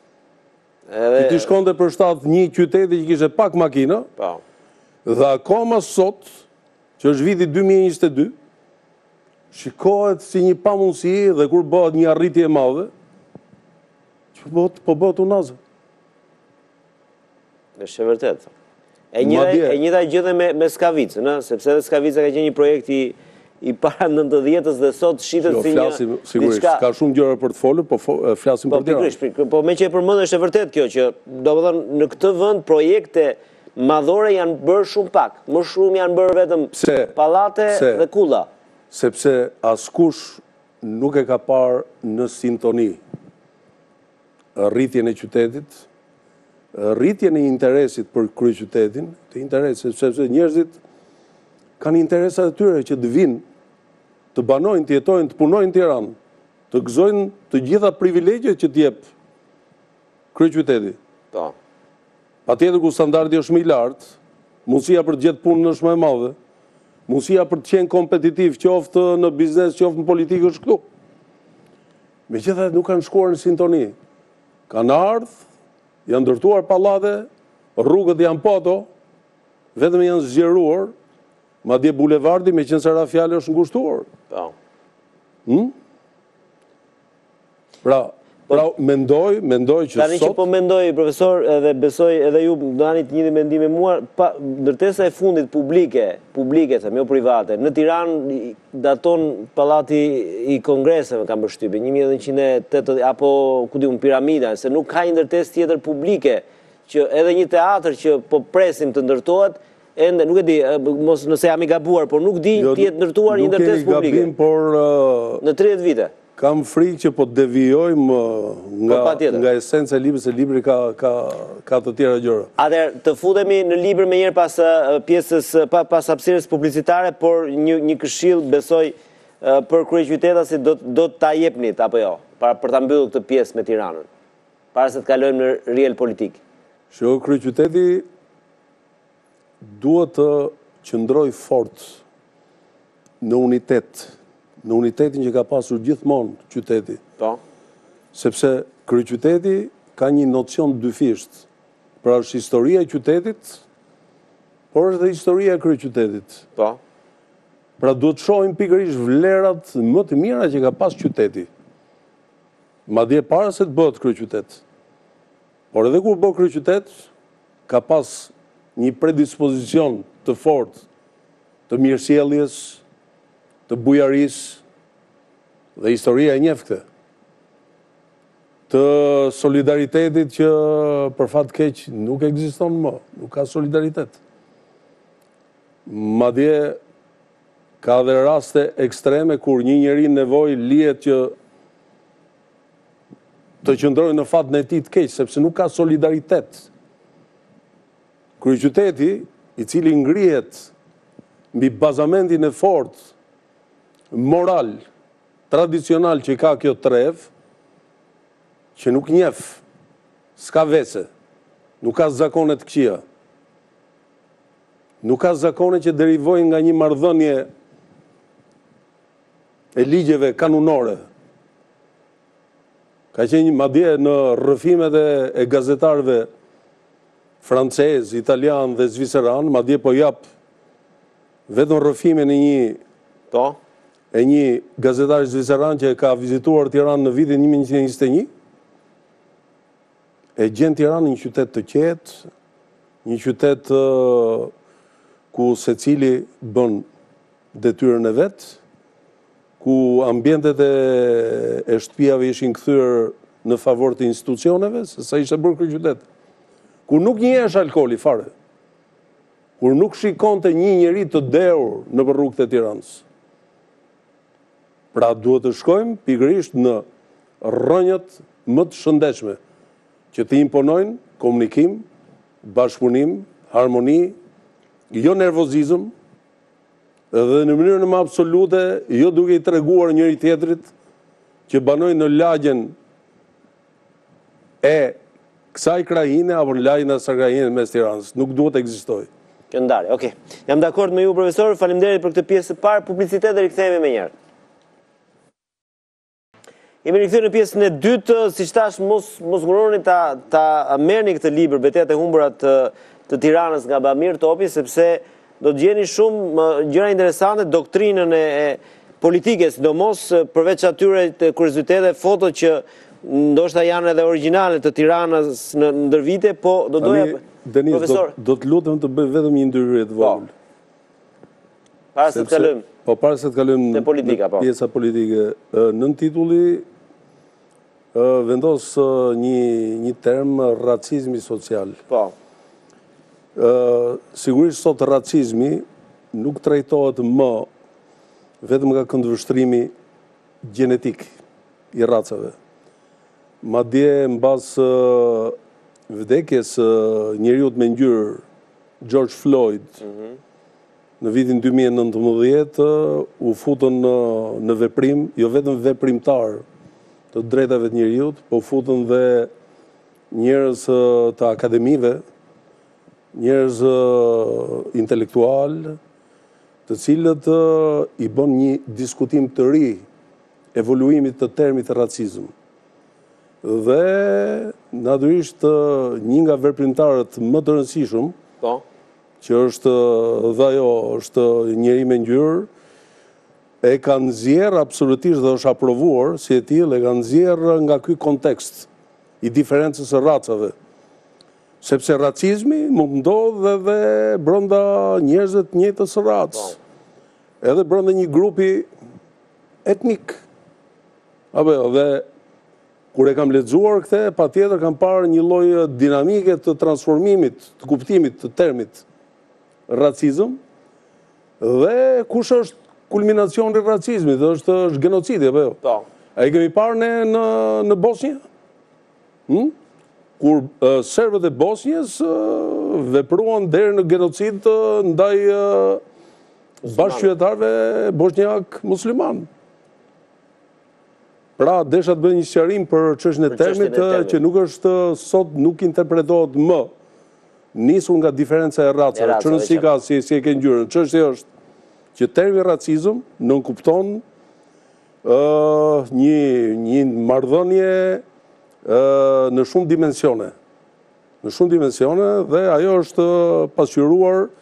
që ti shkonte për shtat një qyteti që kishte pak makina, dhe akoma sot, që është viti 2022, shikohet si një pamundësi dhe kur bëhet një arritje e madhe, që po bëhet unaza. Është e vërtet. E njëjta gjë dhe me Skavicën, sepse edhe Skavica ka qenë një projekt i para 90-s dhe sot shitet si një sigurisht, ka shumë gjëra për të folur, po flasim për Tiranë. Po me që e përmend është e vërtet kjo që domethënë në këtë vend projekte madhore janë bërë shumë pak. Më shumë janë bërë vetëm pallate dhe kulla. Sepse askush nuk e ka parë në sintoni rritjen e qytetit, rritjen e interesit për kryeqytetin, të interesit, sepse njerëzit kanë interesat e tyre që të vinë, të banojnë, të jetojnë, të punojnë në Tiranë, të gëzojnë të gjitha privilegjet që t'jep kryeqyteti. Patjetër ku standardi është më i lartë, mundësia për të gjetë punën është më e madhe, mundësia për të qenë kompetitiv, qoftë në biznes, qoftë në politikë është këtu. Megjithatë nuk kanë shkuar në sintoni. Kanë ardhur, janë ndërtuar pallate, rrugët janë poto, vetëm janë zgjeruar, madje bulevardi me qenë se ra fjalë është ngushtuar. Pra mendoj që tani që po mendoj, profesor, edhe besoj edhe ju do ani të njëjtin mendim me mua, ndërtesa e fundit publike, them, jo private. Në Tiranë daton pallati i Kongreseve, kam përshtypjen, 1980 apo ku diun piramida, se nuk ka një ndërtesë tjetër publike që edhe një teatr që po presim të ndërtohet, ende nuk e di, mos nëse jam i gabuar, por nuk di të jetë ndërtuar një ndërtesë publike. Nuk kemi gabim, por në 30 vite. Kam frikë që po devijojmë nga esenca e librit, se libri ka të tjera gjëra. Atëherë, të futemi në libër me njëherë pas pjesës, pas hapësirës publicitare, por një këshill besoj për kryeqytetasit do ta jepnit apo jo, për ta mbyllur këtë pjesë me Tiranën, para se të kalojmë në riel politik. Kryeqyteti duhet të qëndrojë fort në unitetin që ka pasur gjithmonë qyteti. Sepse kryeqyteti ka një nocion dyfisht. Pra është historia e qytetit, por është dhe historia e kryeqytetit. Pra duhet shohim pikërisht vlerat më të mira që ka pas qyteti. Madje para se të bëhet kryeqytet. Por edhe kur bëhet kryeqytet, ka pas një predispozicion të fortë të mirësjelljes, të bujarisë, dhe historia e njeh këtë. Të solidaritetit që për fat keq nuk ekziston më, nuk ka solidaritet. Madje ka dhe raste ekstreme kur një njeri në nevojë lihet që të qëndrojë në fatin e tij të keq, sepse nuk ka solidaritet. Kryeqyteti, i cili ngrihet mbi bazamentin e fortë moral, tradicional që ka kjo trev, që nuk njeh, s'ka vese, nuk ka zakone të këqija, nuk ka zakone që derivojnë nga një marrëdhënie e ligjeve kanunore. Ka qenë madje në rrëfimet e gazetarëve francez, italian dhe zviceran, madje po jap vetëm rrëfimin e një gazetar zviceran që ka vizituar Tiranë në vitin 1921, e gjen Tiranë një qytet të qetë, një qytet ku secili bën detyrën e vet, ku ambientet e shtëpiave ishin kthyer në favor të institucioneve, se sa ishte bërë kryeqytet. Ku nuk njihesh alkooli fare. Kur nuk shikonte një njeri të dheur në rrugët e Tiranës. Pra duhet të shkojmë pikërisht në rrënjët më të shëndetshme, që të imponojnë komunikim, bashkëpunim, harmoni, jo nervozizëm, dhe në mënyrën më absolute, jo duke i treguar njëri tjetrit që banojnë në lagjen e kësaj krajine apo në lagjen e asaj krajine mes Tiranës. Nuk duhet të ekzistojë. Kjo ndarje, okay. Jam dakord me ju, profesor, faleminderit për këtë pjesë të parë, publicitet dhe rikthehemi më njëherë. Jemi rikthyer në pjesën e dytë, siç thash, mos nguroni ta merrni këtë libër Betejat e humbura të Tiranës nga Bamir Topi, sepse do të gjeni shumë gjëra interesante, doktrinën e politike, sidomos përveç atyre të kuriozitete, foto që ndoshta janë edhe origjinale të Tiranës në ndër vite, po do doja Denis, profesor, do të lutem të bëj vetëm një ndërhyrje të vogël. Para se të kalojmë. Po para se të kalojmë te politika, po. Pjesa politike, nën titulli vendos një term racizmi social. Po. Sigurisht sot racizmi nuk trajtohet më vetëm nga këndvështrimi gjenetik i racave. Madje mbas vdekjes njeriut me ngjyrë George Floyd në vitin 2019 u futën në veprim, jo vetëm veprimtar të drejtave të njeriut, po futën dhe njerëz të akademive, njerëz intelektual, të cilët i bën një diskutim të ri evoluimit të termit racizëm. Dhe natyrisht një nga veprimtarët më të rëndësishëm, që është dhe ajo është njeri me ngjyrë, e ka nxjerrë absolutisht dhe është aprovuar si e tillë, e ka nxjerrë nga ky kontekst i diferencës së racave. Sepse racizmi mund ndodhë edhe brenda njerëzve të njëjtës racë, edhe brenda një grupi etnik. Dhe kur e kam lexuar këtë, patjetër kam parë një lloj dinamike të transformimit, të kuptimit të termit racizëm, dhe kush është kulminacioni i racizmit, është genocidi apo jo? Po. A i kemi parë në Bosnjë? Kur serbët e Bosnjës vepruan deri në genocid ndaj bashkëqytetarëve bosnjak musliman. Pra, desha të bëj një sqarim për çështjen e termit që nuk është sot nuk interpretohet më nisur nga diferenca e racave, që nësi ka si e ke ngjyrën. Çështja është që termi racizëm nënkupton një marrëdhënie në shumë dimensione. Në shumë dimensione dhe ajo është pasqyruar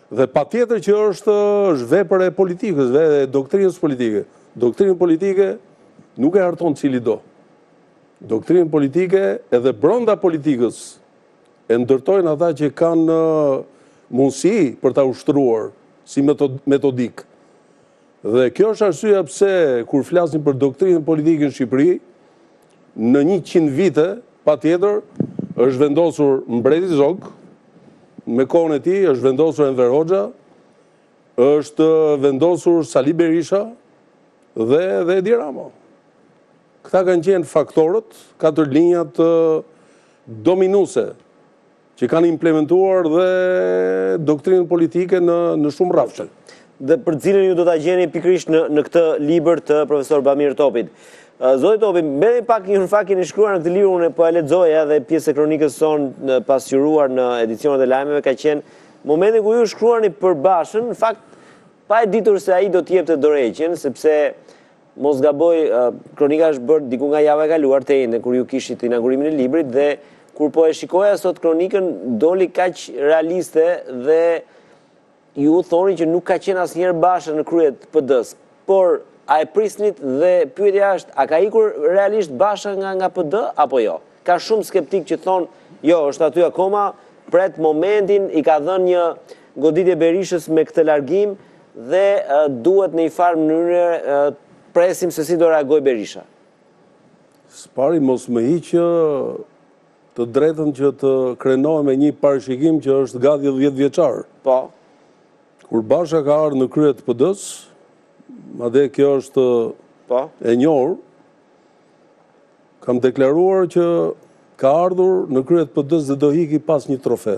Dhe patjetër që është vepër e politikës, e doktrinës politike. Doktrinën politike nuk e harton cili do. Doktrinën politike edhe brenda politikës e ndërtojnë ata që kanë mundësi për ta ushtruar si metodik. Dhe kjo është arsyeja pse kur flasim për doktrinën politike në Shqipëri, në 100 vite, patjetër, është vendosur Mbreti Zog, me kohën e tij është vendosur Enver Hoxha, është vendosur Sali Berisha dhe Edi Rama. Këta kanë qenë faktorët, 4 linjat dominuese që kanë implementuar dhe doktrinën politike në shumë rrafshe. Dhe për cilën ju do ta gjeni pikërisht në këtë libër të profesor Bamir Topit. Zoti Topi, mbeni pak një fakt keni shkruar në këtë libër, unë po e lexoja dhe pjesë e kronikës sonë pasqyruar në edicionet e lajmeve ka qenë momenti ku ju shkruani për Bashën, në fakt pa e ditur se ai do të jepte dorëheqjen, sepse mos gaboj, kronika është bërë diku nga java e kaluar te ende kur ju kishit inaugurimin e librit dhe kur po e shikoja sot kronikën doli kaq realiste dhe ju thoni që nuk ka qenë asnjëherë Basha në krye të PD-s, por a e prisnit dhe pyetja është, a ka ikur realisht Basha nga PD apo jo? Ka shumë skeptik që thonë, jo, është aty akoma, pret momentin, i ka dhënë një goditje Berishës me këtë largim dhe duhet në një farë mënyrë presim se si do reagoj Berisha. Spari mos më hiqë të drejtën që të krenohem me një parashikim që është gati 10 vjeçar. Po. Kur Basha ka ardhur në krye të PD-s, madje kjo është e njohur, kam deklaruar që ka ardhur në krye të PD-s dhe do hiki pas një trofe.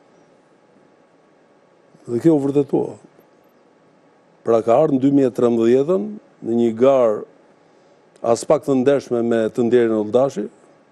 Dhe kjo u vërtetua. Pra ka ardhur në 2013 në një garë as pak të ndershme me të ndjerin Oldashi,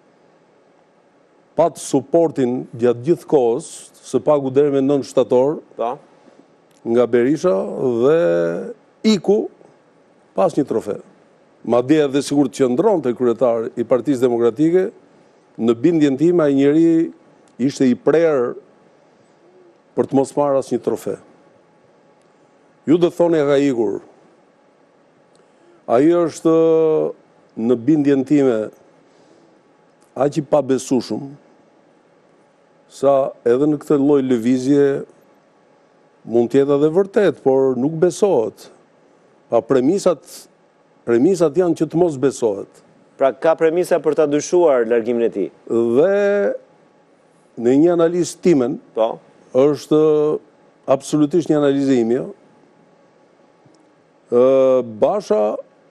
pat suportin gjatë gjithë kohës, së pagu deri me 9 shtator, nga Berisha dhe iku pas një trofe. Madje edhe sigur të qëndronte kryetar i Partisë Demokratike, në bindjen time ai njeri ishte i prerë për të mos marrë asnjë trofe. Ju do thoni ka ikur. Ai është në bindjen time aq i pabesueshëm sa edhe në këtë lloj lëvizje mund të jetë edhe vërtet, por nuk besohet. Pa premisat janë që të mos besohet. Pra ka premisa për ta dyshuar largimin e tij. Dhe në një analizë timen, është absolutisht një analizë ime. Basha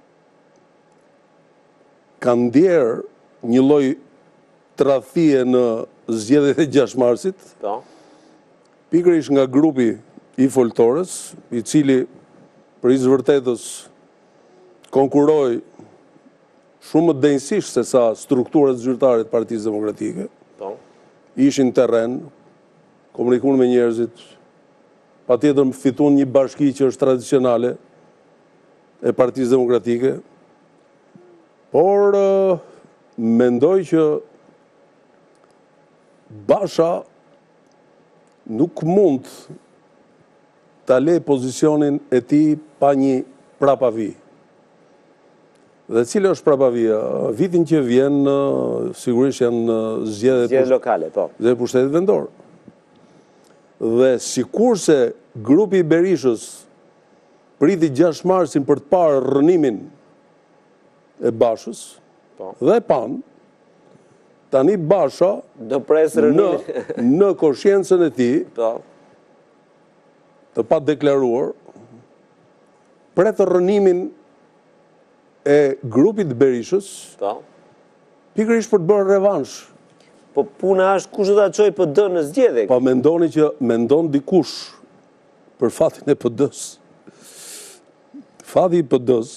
ka ndjerë një lloj tradhtie në zgjedhjet e 6 marsit. Pikërisht nga grupi i foltores, i cili për i vërtetës konkuroi shumë më denjësisht se sa strukturat zyrtare të Partisë Demokratike. Ishin terren, komunikuan me njerëzit, patjetër fituan një bashki që është tradicionale e Partisë Demokratike, por mendoj që Basha nuk mund ta lejë pozicionin e tij pa një prapavi. Dhe cila është prapavia? Vitin që vjen, sigurisht janë zgjedhjet lokale, dhe pushtetit vendor. Dhe sikurse grupi i Berishës priti 6 marsin për të parë rënimin e Bashës, dhe pan, tani Basha do presë rënimin në koshiencën e tij, të pa deklaruar, pretë rënimin e grupit Berishës, pikërisht për të bërë revansh. Po puna është kush do ta çojë PD në zgjedhje? Po mendon dikush për fatin e PD-s. Fati i PD-s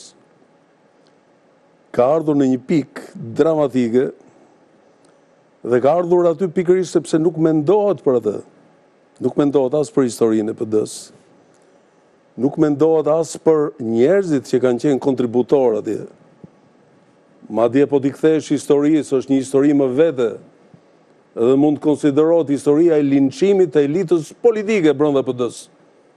ka ardhur në një pikë dramatike dhe ka ardhur aty pikërisht sepse nuk mendohet për atë. Nuk mendohet as për historinë e PD-s. Nuk mendohet as për njerëzit që kanë qenë kontributorë atje. Madje po t'i kthesh historisë, është një histori më vete, edhe mund të konsiderohet historia e linçimit të elitës politike brenda PD-s.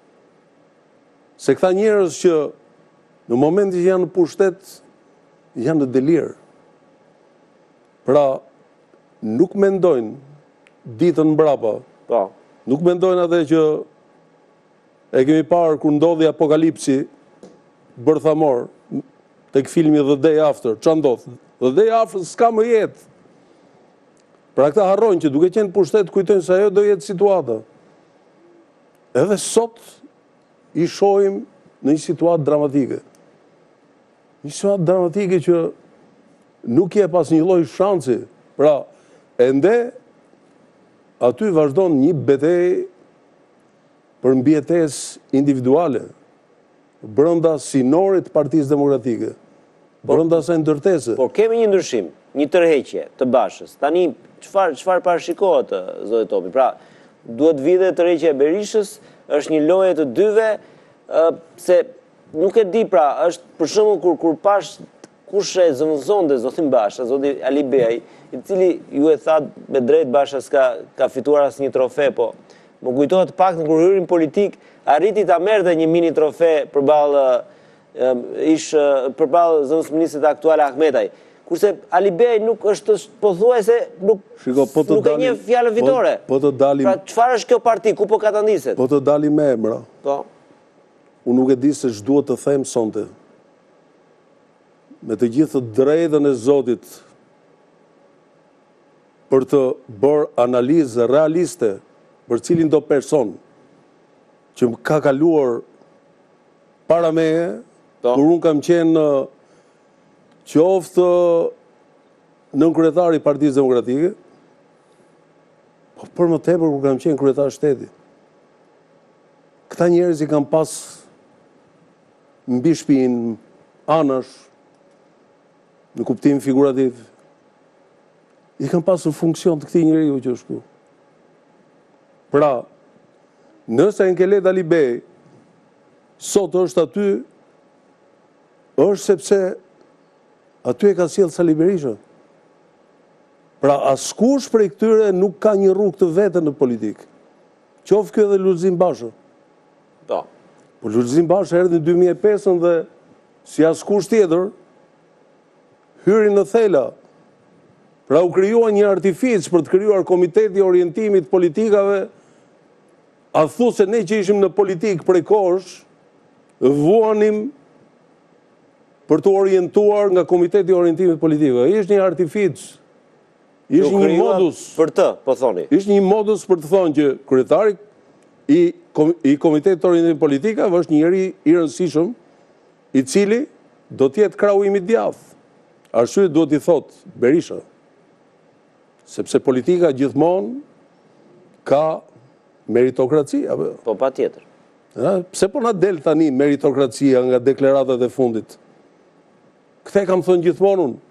Se këta njerëz që në momentin që janë në pushtet, janë në delir. Pra, nuk mendojnë ditën mbrapa. Po. Nuk mendojnë atë që e kemi parë kur ndodhi apokalipsi bërthamor tek filmi The Day After. Ç'a ndodh? The Day After s'ka më jetë. Pra këta harrojnë që duke qenë pushtet kujtojnë se ajo do jetë situata. Edhe sot i shohim në një situatë dramatike. Një situatë dramatike që nuk je pas një lloj shansi. Pra, ende aty vazhdon një betejë për mbijetesë individuale brenda sinorit të Partisë Demokratike. Brenda asaj ndërtese. Por kemi një ndryshim, një tërheqje të Bashës. Tani çfarë parashikohet, zoti Topi? Pra, duhet vite tërheqja e Berishës, është një lojë të dyve, se nuk e di, pra, është për shembull kur pash kush e zëvendësonte zotin Basha, zoti Ali Bej, i cili ju e tha me drejt Basha ka fituar asnjë trofe, po më kujtohet pak në kur hyrin politik, arriti ta merrte një mini trofe përballë zëvendësministit aktual Ahmetaj. Kurse Ali Bej nuk është pothuajse nuk e njeh fjalën fitore. Po të dalim. Pra çfarë është kjo parti, ku po katandiset? Po të dalim me emra. Po. Unë nuk e di se ç'duhet të them sonte. Me të gjithë drejtën e Zotit për të bërë analizë realiste për cilin do person që më ka kaluar para meje, kur unë kam qenë qoftë nënkryetari i Partisë Demokratike, po për më tepër kur kam qenë kryetar shteti. Këta njerëz i kam pas mbi shpinë, anash, në kuptim figurativ, i kam pasur funksion të këtij njeriu që është këtu. Pra, nëse Enkelet Ali Bej sot është aty, është sepse aty e ka sjellë Sali Berisha. Pra, askush prej këtyre nuk ka një rrugë të vetën në politikë. Qoftë ky edhe Lulzim Basha. Po. Po Lulzim Basha erdhi në 2005 dhe si askush tjetër hyri në thela. Pra u krijuar një artific për të krijuar Komiteti i Orientimit Politikave. A thu se ne që ishim në politikë prej kohësh, vuanim për të orientuar nga Komiteti i Orientimit Politikave. Ishte një artific. Ishte një modus. Për të, po thoni. Ishte një modus për të thonë që kryetari i Komitetit të Orientimit Politikave është një njeri i rëndësishëm, i cili do të jetë krau im i djathtë. Arsye duhet i thotë Berisha. Sepse politika gjithmonë ka meritokraci. Po patjetër. Pse po na del tani meritokracia nga deklaratat e fundit? Këtë kam thënë gjithmonë unë.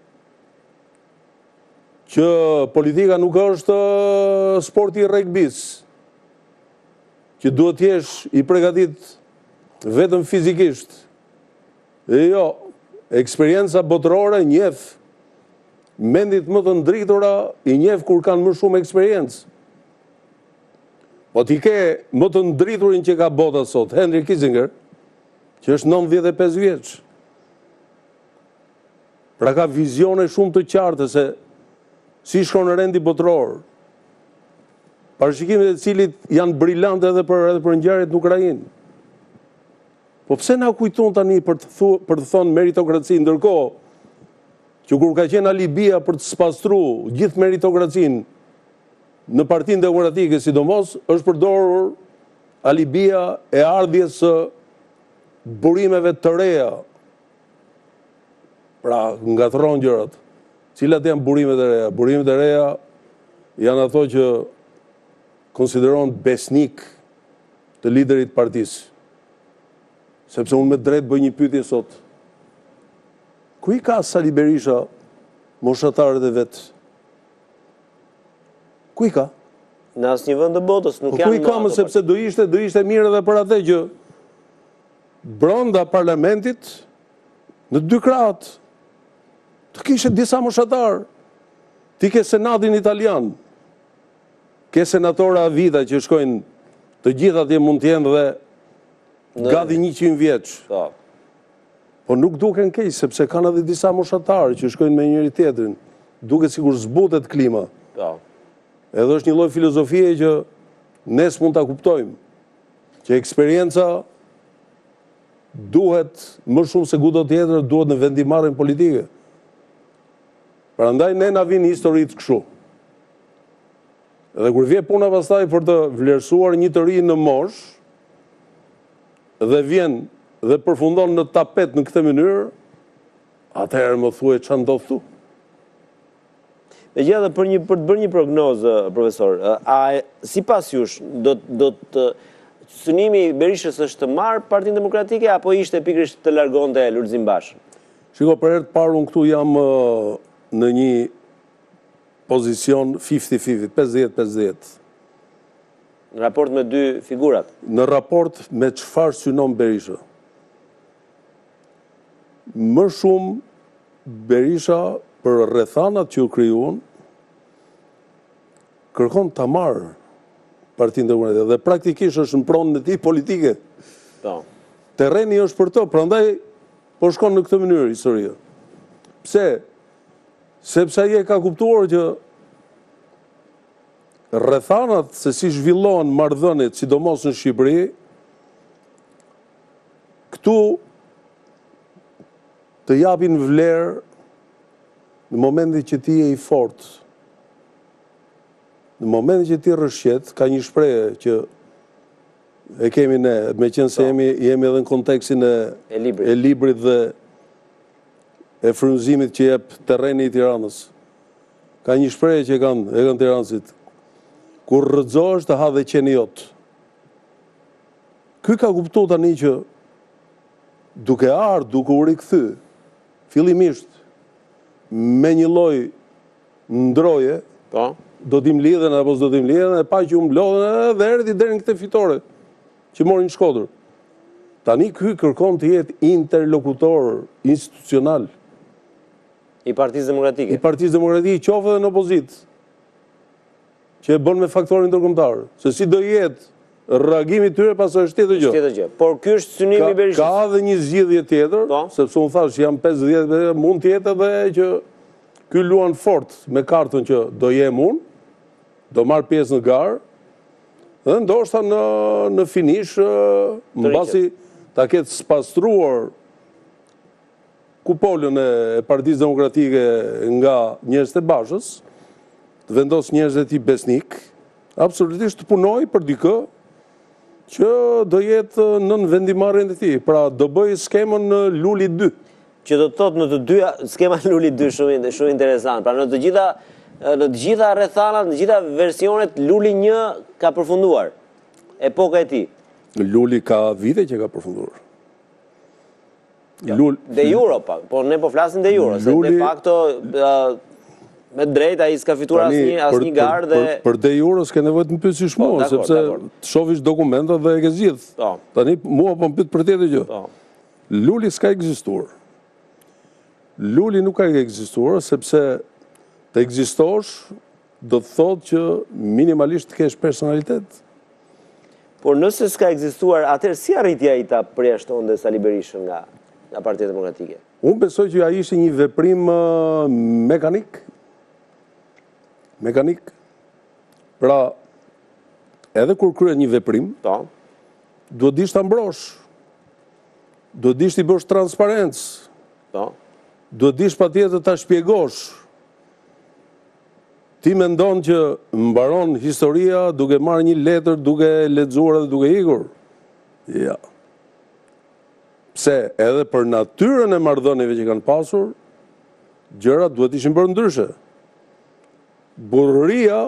Që politika nuk është sporti i rugbis. Që duhet t'jesh i përgatit vetëm fizikisht. E jo, eksperienca botërore njeh mendit më të ndritura, i njeh kur kanë më shumë eksperiencë. Po ti ke më të ndriturin që ka bota sot, Henry Kissinger, që është 95 vjeç. Pra ka vizione shumë të qarta se si shkon rendi botëror. Parashikimet e cilit janë brillante edhe për ngjarjet në Ukrainë. Po pse na kujton tani për të thonë meritokraci, ndërkohë që kur ka qenë alibia për të spastruar gjithë meritokracinë në Partinë Demokratike, sidomos, është përdorur alibia e ardhjes së burimeve të reja. Pra, ngatron gjërat. Cilat janë burimet e reja? Burimet e reja janë ato që konsideron besnik të liderit partisë. Sepse unë me drejt bëj një pyetje sot. Ku i ka Sali Berisha moshatarët e vetë? Ku i ka? Në asnjë vend të botës nuk janë. Ku i ka më sepse do ishte mirë edhe për atë që brenda parlamentit në dy krahët të kishe disa moshatarë. Ti ke senatin italian, ke senatora a vita që shkojnë të gjithë atje mund të jenë dhe gati 100 vjeç. Po nuk duken keq, sepse kanë edhe disa moshatarë që shkojnë me njëri tjetrin, duke sikur zbutet klima. Edhe është një lloj filozofie që ne s'mund ta kuptojmë, që eksperienca duhet më shumë se kudo tjetër duhet në vendimarrjen politike. Prandaj ne na vini historitë kështu. Dhe kur vjen puna pastaj për të vlerësuar një të ri në moshë, dhe vjen dhe përfundon në tapet në këtë mënyrë, atëherë më thuaj ç'a ndodh këtu. Megjithatë për të bërë një prognozë, profesor, a sipas jush do të synimi i Berishës është të marrë Partinë Demokratike apo ishte pikërisht të largonte Lulzim Bashën? Shiko, për herë të parë unë këtu jam në një pozicion 50-50, 50-50. Në raport me dy figurat? Në raport me çfarë synon Berisha. Më shumë Berisha për rrethanat që u krijuan kërkon ta marrë Partinë Demokratike dhe praktikisht është në pronën e tij politike. Terreni është për to, prandaj po shkon në këtë mënyrë historia. Pse? Sepse ai e ka kuptuar që rrethanat se si zhvillohen marrëdhëniet, sidomos në Shqipëri, këtu të japin vlerë në momentin që ti je i fortë. Në momentin që ti rrëshqet, ka një shprehje që e kemi ne, meqense jemi edhe në kontekstin e librit dhe e frymëzimit që jep terreni i Tiranës. Ka një shprehje që e kanë tiranësit. Kur rrëzohesh të ha dhe qeni jot. Ky ka kuptuar tani që duke ardhur, duke u rikthy, fillimisht me një lloj ndroje, do t'im lidhen apo s'do t'im lidhen, e pa që u mblodhen dhe erdhi deri në këtë fitore që morin Shkodër. Tani ky kërkon të jetë interlokutor institucional i Partisë Demokratike. I Partisë Demokratike, qoftë edhe në opozitë, që e bën me faktorin ndërkombëtar. Se si do jetë reagimi i tyre pasoj është tjetër gjë. Por ky është synimi i Berishës. Ka edhe një zgjidhje tjetër, sepse unë thash jam 50, mund të jetë edhe që ky luan fort me kartën që do jem unë, do marr pjesë në garë, dhe ndoshta në finish, mbasi ta ketë spastruar kupolën e Partisë Demokratike nga njerëzit e Bashës, të vendos njerëzit e tij besnik, absolutisht të punoj për dikë që do jetë nën vendimarrjen e tij. Pra do bëj skemën Luli 2. Që do të thotë në të dyja skema Luli 2 shumë interesant. Pra në të gjitha rrethanat, në të gjitha versionet Luli 1 ka përfunduar epoka e tij. Luli ka vite që ka përfunduar. De jure, po ne po flasim de jure, se de facto me drejt ai s'ka fituar asnjë garë dhe për de jure s'ke nevojë të më pyesësh mua, sepse të shohësh dokumentat dhe e ke zgjidh. Tani mua po më pyet për tjetër gjë. Luli s'ka ekzistuar. Luli nuk ka ekzistuar sepse të ekzistosh do të thotë që minimalisht të kesh personalitet. Por nëse s'ka ekzistuar, atëherë si arriti ai ta përjashtonte Sali Berishën nga Partia Demokratike? Unë besoj që ai ishte një veprim mekanik. Pra, edhe kur kryet një veprim, duhet dish ta mbrosh. Duhet dish t'i bësh transparencë. Duhet dish patjetër ta shpjegosh. Ti mendon që mbaron historia duke marrë një letër, duke lexuar dhe duke ikur? Ja. Pse edhe për natyrën e marrëdhënieve që kanë pasur, gjërat duhet ishin bërë ndryshe. Burrëria,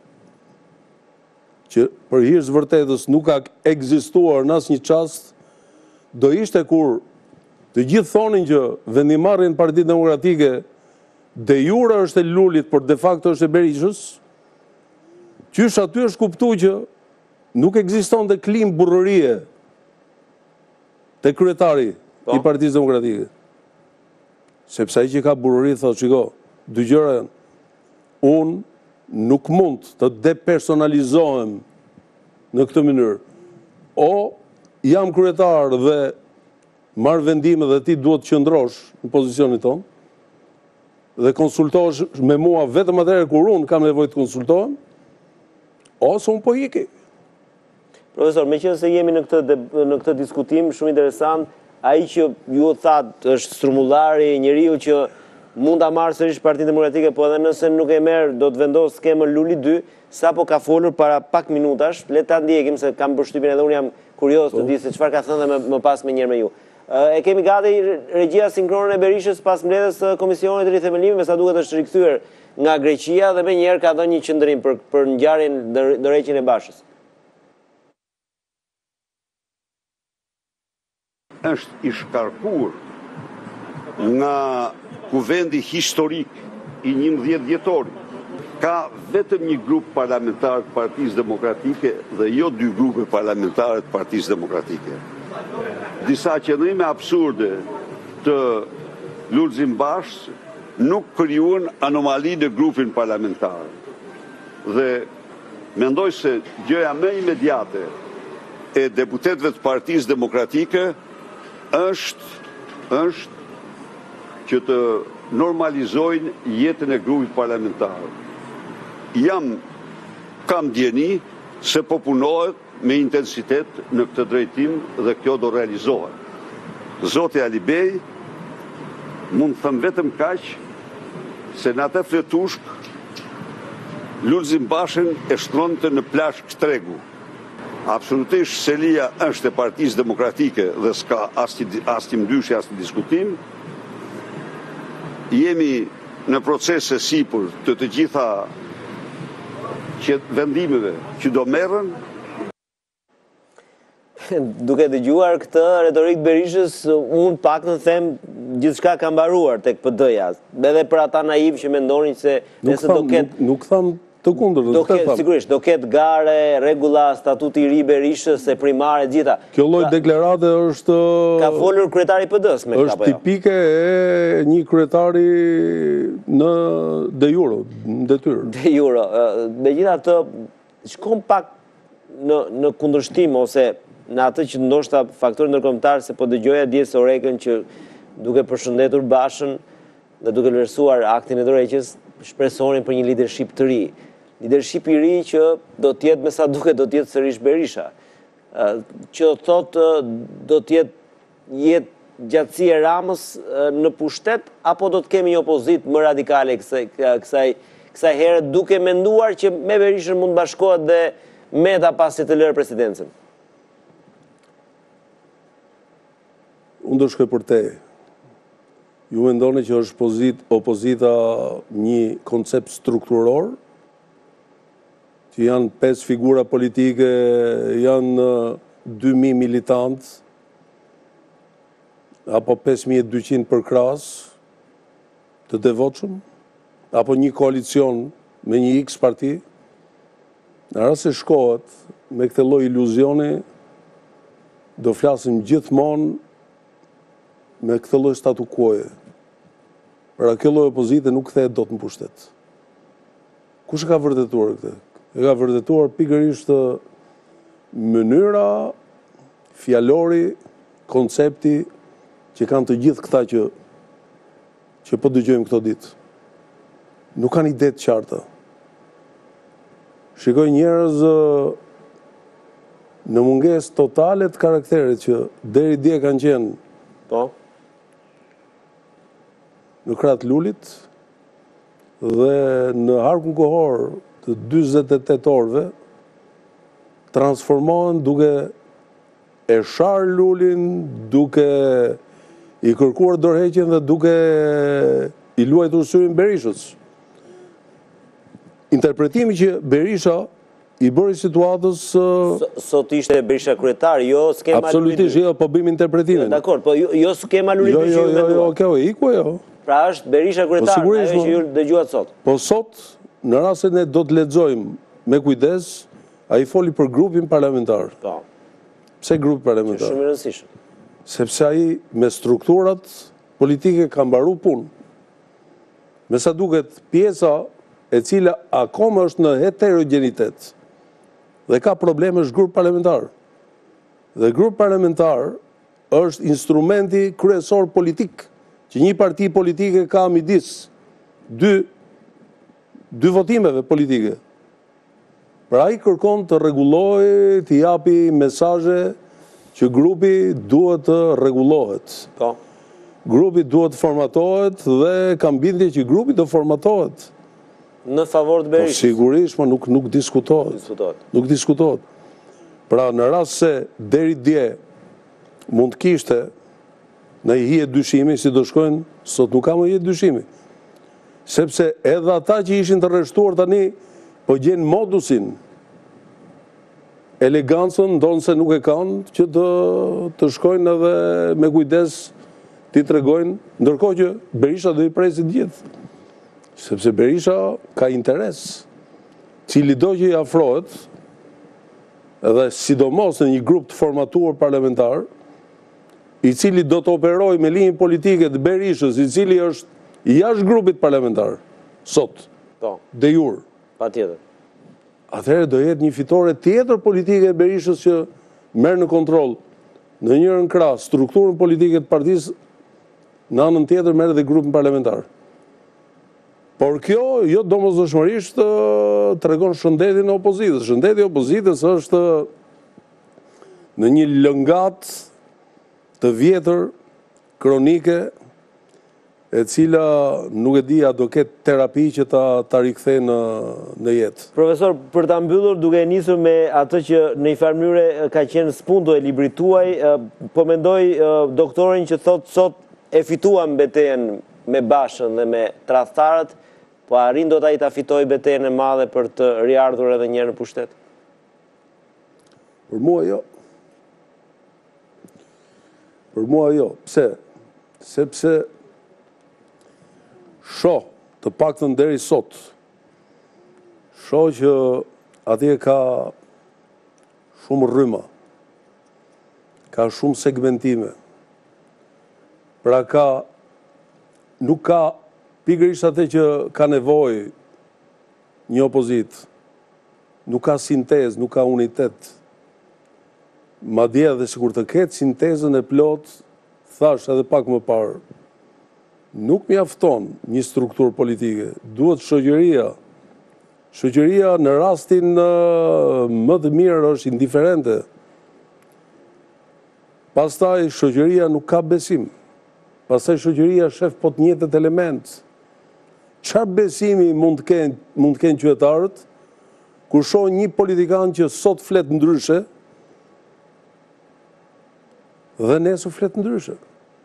që për hir të vërtetës nuk ka ekzistuar në asnjë çast, do ishte kur të gjithë thonin që vendimarrjen e Partisë Demokratike de jure është e Lulit, por de facto është e Berishës, qysh aty është kuptuar që nuk ekzistonte klim burrërie te kryetari i Partisë Demokratike. Sepse ai që ka burrëri thotë, shiko, dy gjëra janë. Unë nuk mund të depersonalizohem në këtë mënyrë. O jam kryetar dhe marr vendime dhe ti duhet të qëndrosh në pozicionin tonë, dhe konsultohesh me mua vetëm atëherë kur unë kam nevojë të konsultohem, ose unë po iki. Profesor, meqenëse jemi në këtë diskutim shumë interesant, ai që ju thatë është strumullari, njeriu që mund ta marrë sërish Partinë Demokratike, po edhe nëse nuk e merr, do të vendosë skemën Luli 2, sapo ka folur para pak minutash, le ta ndjekim se kam përshtypjen edhe unë jam kurioz të di se çfarë ka thënë dhe më pas me njëherë me ju. E kemi gati regjia sinkronën e Berishës pas mbledhjes së Komisionit të Rithemelimit, me sa duket është rikthyer nga Greqia dhe menjëherë ka dhënë një qendrim për ngjarjen ndërheqjen e Bashës. Është i shkarkuar nga kuvendi historik i 11 vjetorit. Ka vetëm një grup parlamentar të Partisë Demokratike dhe jo dy grupe parlamentare të Partisë Demokratike. Disa qëndrime absurde të Lulzim Bashës nuk krijuan anomali në grupin parlamentar. Dhe mendoj se gjëja më imediate e deputetëve të Partisë Demokratike është që të normalizojnë jetën e grupit parlamentar. Kam djeni se po punohet me intensitet në këtë drejtim dhe kjo do realizohet. Zoti Alibej, mund të thëmë vetëm kaq se në atë fletushk Lulzim Bashën e shtronte në plashk tregu. Absolutisht selia është e Partisë Demokratike dhe s'ka asnjë ndryshje, asnjë diskutim. Jemi në procese sipër të gjitha vendimeve që do merren. Duke dëgjuar këtë retorik Berishës, unë pak në them gjithçka ka mbaruar tek PD-ja, edhe për ata naiv që mendonin se nëse do ketë nuk tham të kundër, sigurisht do ketë gare, rregulla, statuti i ri Berishës, e primare gjitha. Kjo lloj deklarate është ka folur kryetari i PD-s me këtë apo jo? Është tipike e një kryetari në de jure, në detyrë. De jure. Megjithatë, shkon pak në kundërshtim ose në atë që ndoshta faktori ndërkombëtar, se po dëgjoja dje Sorekën që duke përshëndetur Bashën dhe duke vlerësuar aktin e dorëheqjes, shpresonin për një leadership të ri. Leadership i ri që do të jetë, me sa duket, do të jetë sërish Berisha. Që thotë do të jetë gjatësia e Ramës në pushtet, apo do të kemi një opozitë më radikale kësaj herë, duke menduar që me Berishën mund bashkohet dhe Meta pasi të lërë presidencën? Unë do shkoj për te. Ju mendoni që është opozita një koncept strukturor, që janë 5 figura politike, janë 2.000 militantë, apo 5.200 për krahas të devotshëm, apo një koalicion me një X parti. Në rast se shkohet me këtë lloj iluzioni, do flasim gjithmonë me këtë lloj statu quo-je. Pra kjo lloj opozite nuk kthehet dot në pushtet. Kush e ka vërtetuar këtë? E ka vërtetuar pikërisht mënyra, fjalori, koncepti që kanë të gjithë këta që po dëgjojmë këto ditë. Nuk kanë ide të qarta. Shikoj njerëz në mungesë totale të karakterit që deri dje kanë qenë në krahët Lulit dhe në harkun kohor të 48 orëve transformohen duke e shar Lulin, duke i kërkuar dorëheqjen dhe duke i luajtur syrin Berishës. Interpretimi që Berisha i bëri situatës... Sot ishte Berisha kryetar, jo skema Luli 2. Absolutisht, jo, po bëjmë interpretimin. Dakor, po jo skema Luli 2 që ju menduar. Jo, iku jo. Pra është Berisha kryetar, ajo që ju dëgjuat sot. Po sot, në rast se ne do të lexojmë me kujdes, ai foli për grupin parlamentar. Po. Pse grupi parlamentar? Shumë i rëndësishëm. Sepse ai me strukturat politike ka mbaruar punë. Me sa duket pjesa e cila akoma është në heterogenitet dhe ka probleme është grup parlamentar. Dhe grup parlamentar është instrumenti kryesor politik që një parti politike ka midis dy votimeve politike. Pra ai kërkon të rregullojë, të japi mesazhe që grupi duhet të rregullohet. Po. Grupi duhet të formatohet dhe kam bindje që grupi të formatohet. Në favor të Po Berishës. sigurisht, ma nuk diskutohet. Nuk diskutohet. Pra në rast se deri dje mund të kishte në i hije dyshimi, si do shkojnë, sot nuk ka më hije dyshimi. Sepse edhe ata që ishin të rreshtuar tani, po gjenë modusin, elegancën, ndonë se nuk e kanë, që të shkojnë edhe me kujdes ti tregojnë, ndërkohë që Berisha do i presit gjithë. Sepse Berisha ka interes, cili do që i afrohet, edhe sidomos në një grup të formatuar parlamentar, i cili do të operoj me linjë politike të Berishës, i cili është jashtë grupit parlamentar, sot, de jure. Pa tjetër. Atëherë do jetë një fitore tjetër politike e Berishës që merr në kontroll në njërën krah strukturën politike të partisë, në anën tjetër merr dhe grupin parlamentar. Por kjo jo domosdoshmërisht tregon shëndetin e opozitës. Shëndeti i opozitës është në një lëngat të vjetër, kronike, e cila nuk e di a do ketë terapi që ta rikthej në jetë. Profesor, për ta mbyllur duke nisur me atë që në një farë mënyrë ka qenë spunto e librit tuaj, po mendoj doktorin që thotë sot e fituam betejën me Bashën dhe me tradhtarët, po arrin do ta fitoj betejën e madhe për të riardhur edhe një herë në pushtet? Për mua jo. Për mua jo. Pse? Sepse shoh, të paktën deri sot, shoh që atje ka shumë rryma, ka shumë segmentime. Pra nuk ka pikërisht atë që ka nevojë një opozit. Nuk ka sintezë, nuk ka unitet. Madje edhe sikur të ketë sintezën e plot, thash edhe pak më parë, nuk mjafton një strukturë politike, duhet shoqëria. Shoqëria në rastin më të mirë është indiferente. Pastaj shoqëria nuk ka besim. Pastaj shoqëria shef po të njëjtat element. Çfarë besimi mund të kenë qytetarët kur shohin një politikan që sot flet ndryshe dhe nesër flet ndryshe?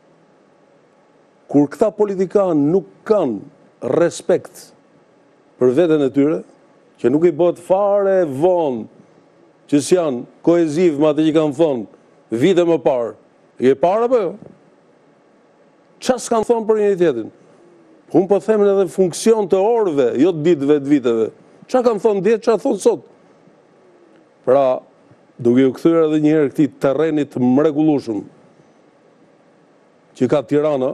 Kur këta politikanë nuk kanë respekt për veten e tyre, që nuk i bëhet fare vonë që s'janë koheziv me atë që kanë thonë vite më parë. E parë apo jo? Çfarë s'kanë thonë për njëri tjetrin? Unë po them edhe funksion të orëve, jo të ditëve, të viteve. Çfarë kanë thonë dje, çfarë thonë sot? Pra, duke u kthyer edhe një herë këtij terrenit të mrekullueshëm që ka Tirana,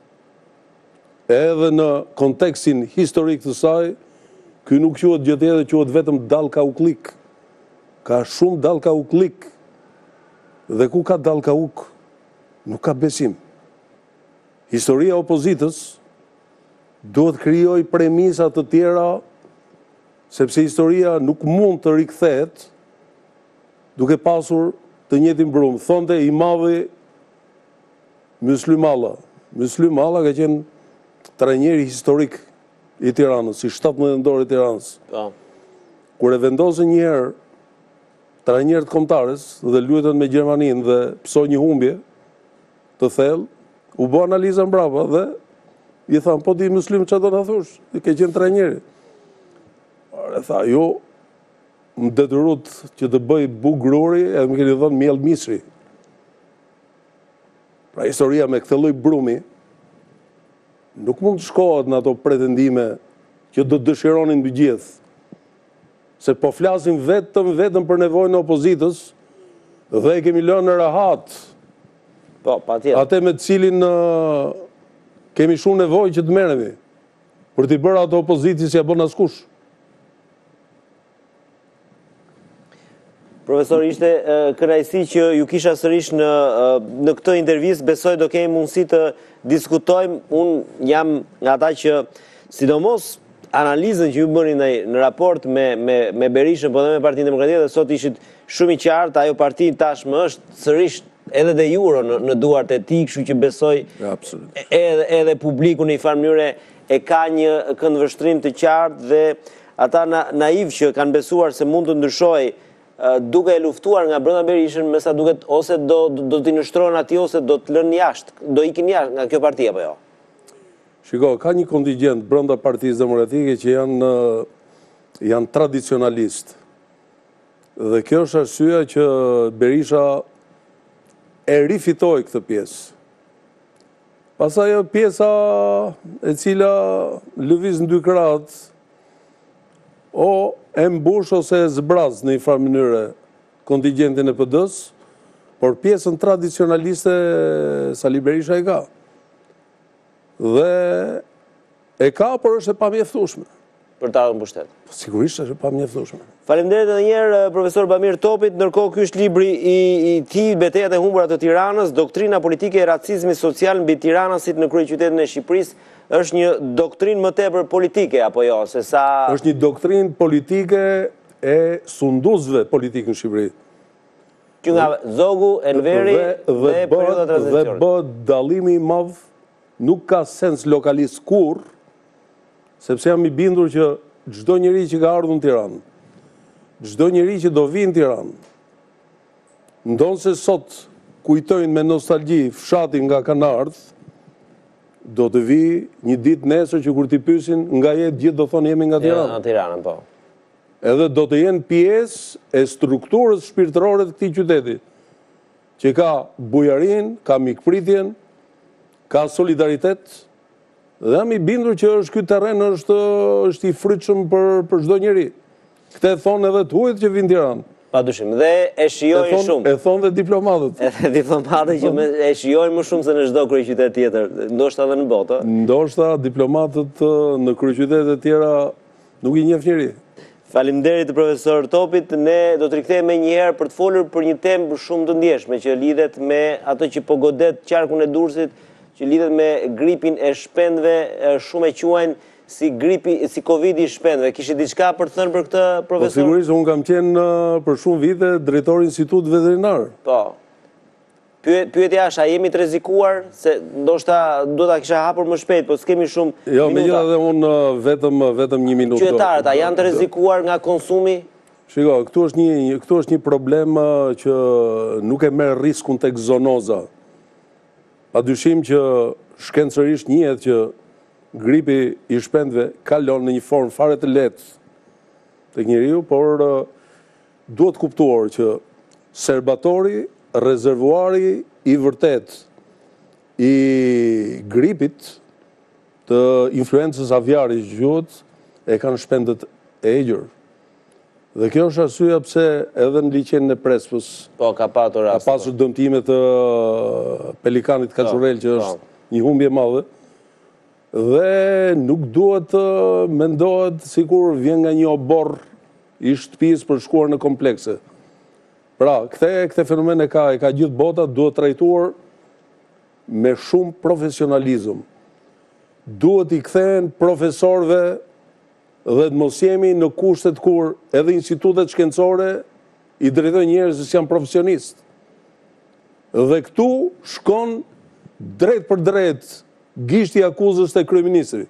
edhe në kontekstin historik të saj, ky nuk quhet gjë tjetër, quhet vetëm dallkauklik. Ka shumë dallkauklik. Dhe ku ka dallkauk, nuk ka besim. Historia e opozitës duhet krijoj premisa të tjera, sepse historia nuk mund të rikthehet duke pasur të njëjtin brumë. Thonte i madhi Myslim Alla. Myslim Alla ka qenë trajneri historik i Tiranës, si 17 ndor i Tiranës. Kur e vendosën një herë trajnerët kombëtarës dhe luajtën me Gjermaninë dhe psoi një humbje të thellë, u bë analiza mbrapa dhe i thanë, po ti Myslim çfarë do na thosh? Ti ke qenë trajneri. E tha, jo, më detyrut që të bëj buk gruri edhe më keni thënë miell misri. Pra historia me këtë lloj brumi nuk mund të shkohet në ato pretendime që do të dëshironin të gjithë. Se po flasim vetëm për nevojën e opozitës dhe e kemi lënë në rahat. Po, patjetër. Atë me të cilin kemi shumë nevojë që të merremi për t'i bërë ato opozitës si ja bën askush. Profesor, ishte kënaqësi që ju kisha sërish në këtë intervistë, besoj do kemi mundësi të diskutojmë. Unë jam nga ata që, sidomos analizën që ju bëni në raport me Berishën, po dhe me Partinë Demokratike, dhe sot ishit shumë i qartë, ajo parti tashmë është sërish edhe de jure në duart e tij, kështu që besoj edhe publiku në një farë mënyrë e ka një këndvështrim të qartë, dhe ata naiv që kanë besuar se mund të ndryshojë duke e luftuar nga brenda Berishën, me sa duket ose do t'i nështrohen atij ose do të lënë jashtë, do ikin jashtë nga kjo parti apo jo? Shiko, ka një kontingjent brenda Partisë Demokratike që janë tradicionalistë. Dhe kjo është arsyeja që Berisha e rifitoi këtë pjesë. Pastaj ajo pjesa e cila lëviz në dy krahët, o e mbush ose e zbraz në një farë mënyrë kontingjentin e PD-s, por pjesën tradicionaliste Sali Berisha e ka. Dhe e ka, por është e pamjeftueshme. Për të ardhur në pushtet. Sigurisht është e pamjeftueshme. Faleminderit edhe një herë profesor Bamir Topit. Ndërkohë ky është libri i tij, Betejat e humbura të Tiranës, doktrina politike e racizmit social mbi Tiranasit në kryeqytetin e Shqipërisë. Është një doktrinë më tepër politike apo jo, se sa është një doktrinë politike e sunduesve politikë në Shqipëri. Që nga Zogu, Enveri dhe perioda tranzicionit. Dhe bë dallimi i madh, nuk ka sens lokalist kurrë, sepse jam i bindur që çdo njeri që ka ardhur në Tiranë, çdo njeri që do vi në Tiranë, ndonse sot kujtojnë me nostalgji fshatin nga kanë ardhur, do të vi një ditë nesër që kur t'i pyesin nga jetë, gjithë do thonë jemi nga Tirana. Nga Tirana, po. Edhe do të jenë pjesë e strukturës shpirtërore të këtij qyteti, që ka bujarin, ka mikpritjen, ka solidaritet, dhe jam i bindur që ky terren është i frytshëm për çdo njeri. Këtë thonë edhe të huajt që vinë në Tiranë. Padyshim, dhe e shijojnë shumë. E thonë dhe diplomatët. Edhe diplomatët që e shijojnë më shumë se në çdo kryeqytet tjetër, ndoshta edhe në botë. Ndoshta diplomatët në kryeqytete të tjera nuk i njeh njëri. Faleminderit profesor Topit. Ne do të rikthehemi një herë për të folur për një temë shumë të ndjeshme që lidhet me ato që po godet qarkun e Durrësit, që lidhet me gripin e shpendëve, shumë e quajnë si gripi, si Covid i shpendëve. Kishit diçka për të thënë për këtë, profesor? Po sigurisht, unë kam qenë për shumë vite drejtori i Institutit Veterinar. Po. Pyetja është, a jemi të rrezikuar, se ndoshta do ta kisha hapur më shpejt, po s'kemi shumë minuta. Jo, megjithatë unë vetëm një minutë. Qytetarët, a janë të rrezikuar nga konsumi? Shiko, këtu është një problem që nuk e merr riskun tek zoonoza. Padyshim që shkencërisht njihet që gripi i shpendëve kalon në një formë fare të lehtë tek njeriu, por duhet kuptuar që serbatori, rezervuari i vërtet i gripit të influencës aviare që quhet, e kanë shpendët e egjur. Dhe kjo është arsyeja pse edhe në liçenin e Prespës ka pasur dëmtime të pelikanit kaçurrel, që është një humbje e madhe. Dhe nuk duhet të mendohet sikur vjen nga një oborr i shtëpisë për shkuar në komplekse. Pra, këtë fenomen e ka gjithë bota, duhet trajtuar me shumë profesionalizëm. Duhet i kthehen profesorëve dhe të mos jemi në kushtet kur edhe institutet shkencore i drejtojnë njerëz që janë profesionistë. Dhe këtu shkon drejt për drejt gishti i akuzës te kryeministri.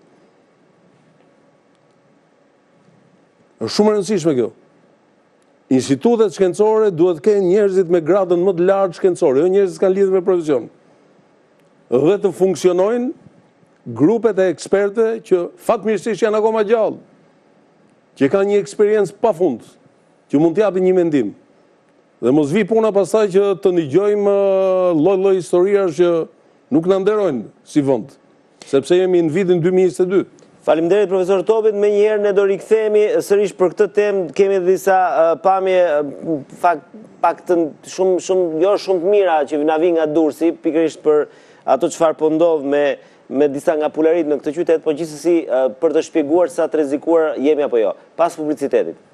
Është shumë e rëndësishme kjo. Institutet shkencore duhet të kenë njerëzit me gradën më të lartë shkencore, jo njerëzit që kanë lidhje me profesion. Dhe të funksionojnë grupet e ekspertë që fatmirësisht janë akoma gjallë, që kanë një eksperiencë pafund, që mund të japin një mendim. Dhe mos vi puna pastaj që të ndigjojmë lloj-lloj historiash që nuk na nderojnë si vend, sepse jemi në vitin 2022. Faleminderit profesor Topit. Me njëherë ne do rikthehemi sërish për këtë temë. Kemi disa pamje pak të shumë të mira që na vijnë nga Durrësi, pikërisht për ato çfarë po ndodh me disa nga pularit në këtë qytet, po gjithsesi për të shpjeguar sa të rrezikuar jemi apo jo. Pas publicitetit.